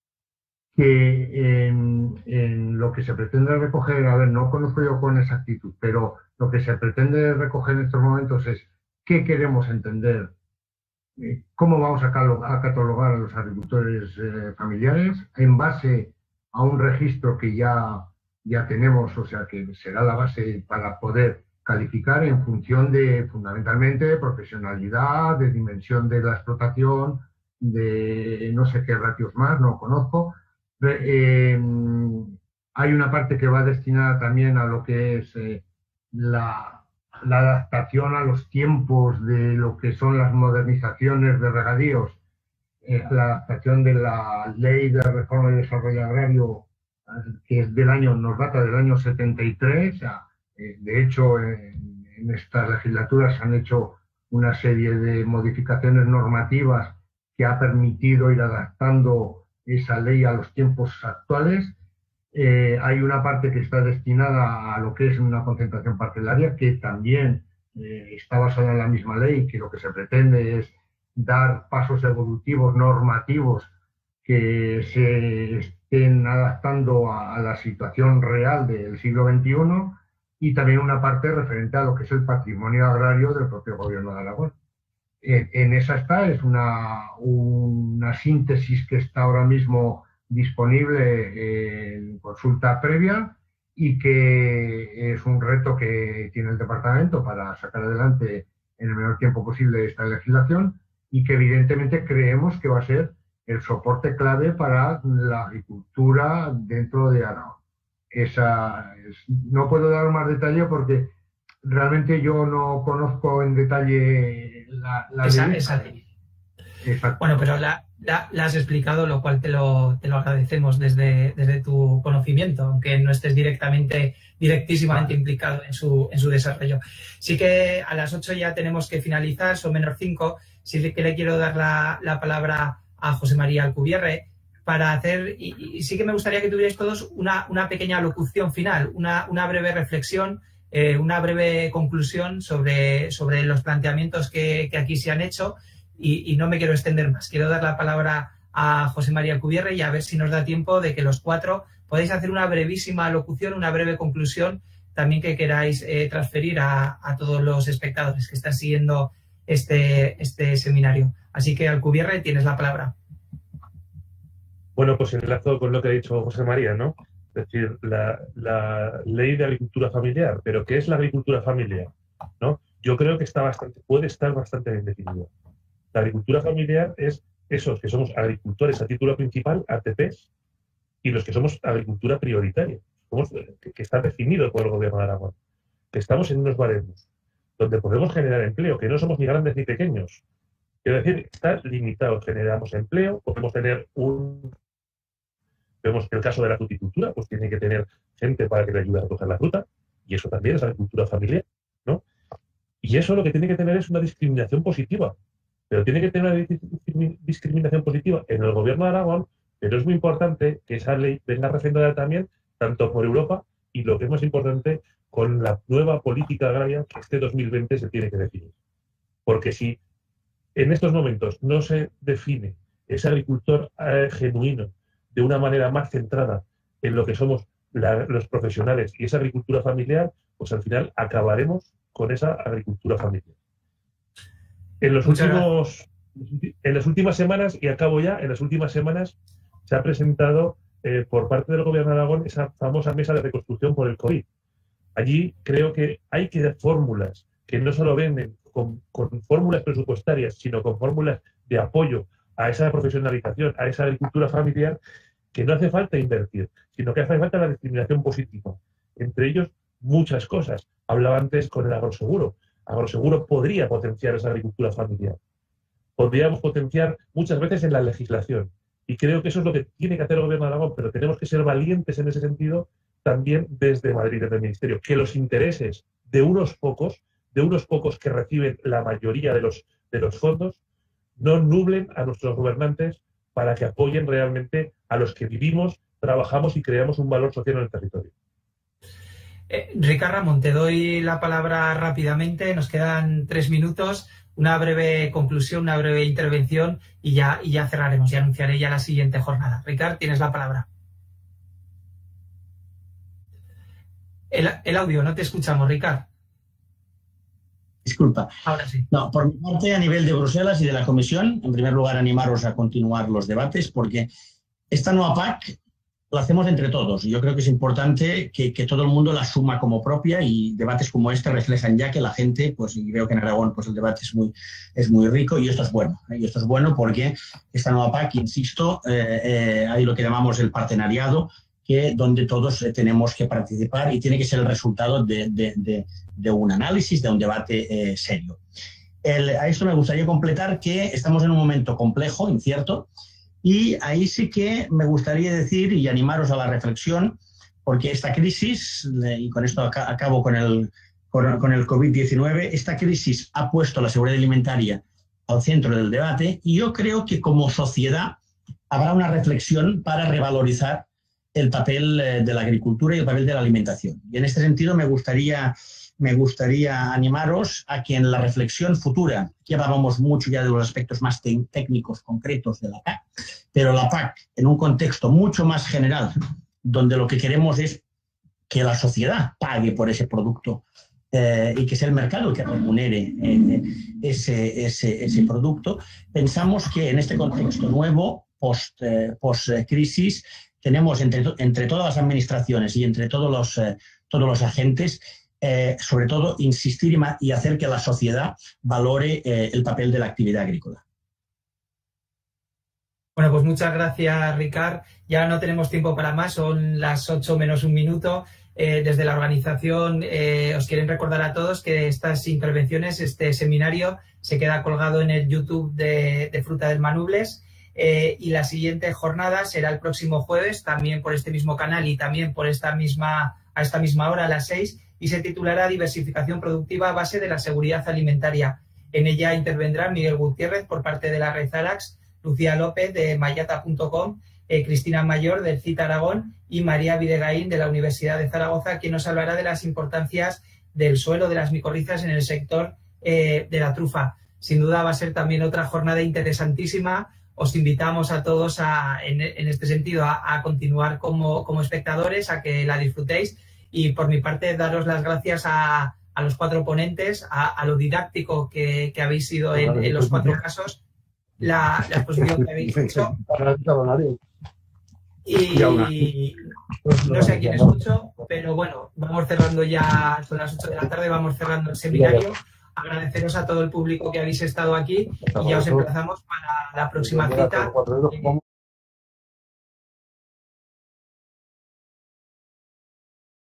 que en lo que se pretende recoger, no conozco yo con exactitud, pero lo que se pretende recoger en estos momentos es qué queremos entender, cómo vamos a catalogar a los agricultores familiares en base a un registro que ya tenemos, o sea que será la base para poder calificar en función fundamentalmente de profesionalidad, de dimensión de la explotación, de no sé qué ratios más, no conozco. Hay una parte que va destinada también a lo que es la adaptación a los tiempos de lo que son las modernizaciones de regadíos, la adaptación de la Ley de Reforma y Desarrollo Agrario, que es nos data del año 73. O sea, de hecho, en estas legislaturas se han hecho una serie de modificaciones normativas que ha permitido ir adaptando esa ley a los tiempos actuales. Hay una parte que está destinada a lo que es una concentración parcelaria, que también está basada en la misma ley, que lo que se pretende es dar pasos evolutivos normativos que se estén adaptando a la situación real del siglo XXI, y también una parte referente a lo que es el patrimonio agrario del propio Gobierno de Aragón. En esa es una síntesis que está ahora mismo disponible en consulta previa y que es un reto que tiene el departamento para sacar adelante en el menor tiempo posible esta legislación, y que evidentemente creemos que va a ser el soporte clave para la agricultura dentro de Aragón. No puedo dar más detalle porque realmente yo no conozco en detalle la ley. Esa ley. Exacto. Bueno, pero la has explicado, lo cual te lo agradecemos desde tu conocimiento, aunque no estés directísimamente implicado en su desarrollo. Sí que a las 8 ya tenemos que finalizar, son menos 5. Sí que le quiero dar la palabra a José María Alcubierre para hacer, y sí que me gustaría que tuvierais todos una pequeña locución final, una breve reflexión, una breve conclusión sobre los planteamientos que aquí se han hecho. Y no me quiero extender más. Quiero dar la palabra a José María Alcubierre y a ver si nos da tiempo de que los 4 podáis hacer una brevísima locución, una breve conclusión, también que queráis transferir a todos los espectadores que están siguiendo este seminario. Así que, Alcubierre, tienes la palabra. Bueno, pues enlazo con lo que ha dicho José María, ¿no? Es decir, la ley de agricultura familiar. ¿Pero qué es la agricultura familiar? ¿No? Yo creo que puede estar bastante bien definida. La agricultura familiar es esos que somos agricultores a título principal, ATPs, y los que somos agricultura prioritaria, que está definido por el Gobierno de Aragón, que estamos en unos baremos donde podemos generar empleo, que no somos ni grandes ni pequeños. Quiero decir, está limitado, generamos empleo, podemos tener vemos que el caso de la fruticultura, pues tiene que tener gente para que le ayude a recoger la fruta, y eso también es agricultura familiar, ¿no? Y eso lo que tiene que tener es una discriminación positiva. Pero tiene que tener una discriminación positiva en el Gobierno de Aragón, pero es muy importante que esa ley venga refrendada también, tanto por Europa y, lo que es más importante, con la nueva política agraria que este 2020 se tiene que definir. Porque si en estos momentos no se define ese agricultor genuino de una manera más centrada en lo que somos los profesionales y esa agricultura familiar, pues al final acabaremos con esa agricultura familiar. En las últimas semanas, y acabo ya, en las últimas semanas se ha presentado por parte del Gobierno de Aragón esa famosa mesa de reconstrucción por el COVID. Allí creo que hay que dar fórmulas que no solo venden con fórmulas presupuestarias, sino con fórmulas de apoyo a esa profesionalización, a esa agricultura familiar, que no hace falta invertir, sino que hace falta la discriminación positiva. Entre ellos, muchas cosas. Hablaba antes con el agroseguro. Agroseguro podría potenciar esa agricultura familiar. Podríamos potenciar muchas veces en la legislación. Y creo que eso es lo que tiene que hacer el Gobierno de Aragón, pero tenemos que ser valientes en ese sentido también desde Madrid, desde el Ministerio. Que los intereses de unos pocos que reciben la mayoría de los fondos, no nublen a nuestros gobernantes para que apoyen realmente a los que vivimos, trabajamos y creamos un valor social en el territorio. Ricard Ramón, te doy la palabra rápidamente, nos quedan 3 minutos, una breve conclusión, una breve intervención y ya cerraremos, y anunciaré ya la siguiente jornada. Ricard, tienes la palabra. El audio, no te escuchamos, Ricard. Disculpa. Ahora sí. No, por mi parte, a nivel de Bruselas y de la Comisión, en primer lugar, animaros a continuar los debates, porque esta nueva PAC la hacemos entre todos. Yo creo que es importante que todo el mundo la asuma como propia, y debates como este reflejan ya que la gente, pues, y veo que en Aragón pues el debate es muy rico, y esto es bueno. Y esto es bueno porque esta nueva PAC, insisto, hay lo que llamamos el partenariado, donde todos tenemos que participar, y tiene que ser el resultado de un análisis, de un debate serio. A esto me gustaría completar que estamos en un momento complejo, incierto, y ahí sí que me gustaría decir y animaros a la reflexión, porque esta crisis, y con esto acabo con el COVID-19, esta crisis ha puesto la seguridad alimentaria al centro del debate, y yo creo que como sociedad habrá una reflexión para revalorizar el papel de la agricultura y el papel de la alimentación. Y en este sentido me gustaría animaros a que en la reflexión futura, que hablábamos mucho ya de los aspectos más técnicos, concretos de la PAC, pero la PAC en un contexto mucho más general, donde lo que queremos es que la sociedad pague por ese producto y que sea el mercado el que remunere ese producto, pensamos que en este contexto nuevo, post-crisis, tenemos entre todas las administraciones y entre todos los agentes, sobre todo insistir y hacer que la sociedad valore el papel de la actividad agrícola. Bueno, pues muchas gracias, Ricard. Ya no tenemos tiempo para más, son las 8 menos un minuto. Desde la organización os quieren recordar a todos que estas intervenciones, este seminario, se queda colgado en el YouTube de Fruta del Manubles, y la siguiente jornada será el próximo jueves, también por este mismo canal y también por a esta misma hora, a las 6, y se titulará Diversificación productiva a base de la seguridad alimentaria. En ella intervendrán Miguel Gutiérrez por parte de la Red Arax, Lucía López de mayata.com, Cristina Mayor del CIT Aragón y María Videgaín de la Universidad de Zaragoza, quien nos hablará de las importancias del suelo, de las micorrizas en el sector de la trufa. Sin duda va a ser también otra jornada interesantísima. Os invitamos a todos en este sentido a continuar como espectadores, a que la disfrutéis, y por mi parte daros las gracias a los 4 ponentes, a lo didáctico que habéis sido en los 4 casos, la exposición que habéis hecho. Y no sé a quién escucho, pero bueno, vamos cerrando ya, son las 8 de la tarde, vamos cerrando el seminario. Agradeceros a todo el público que habéis estado aquí y ya os emplazamos para la próxima cita.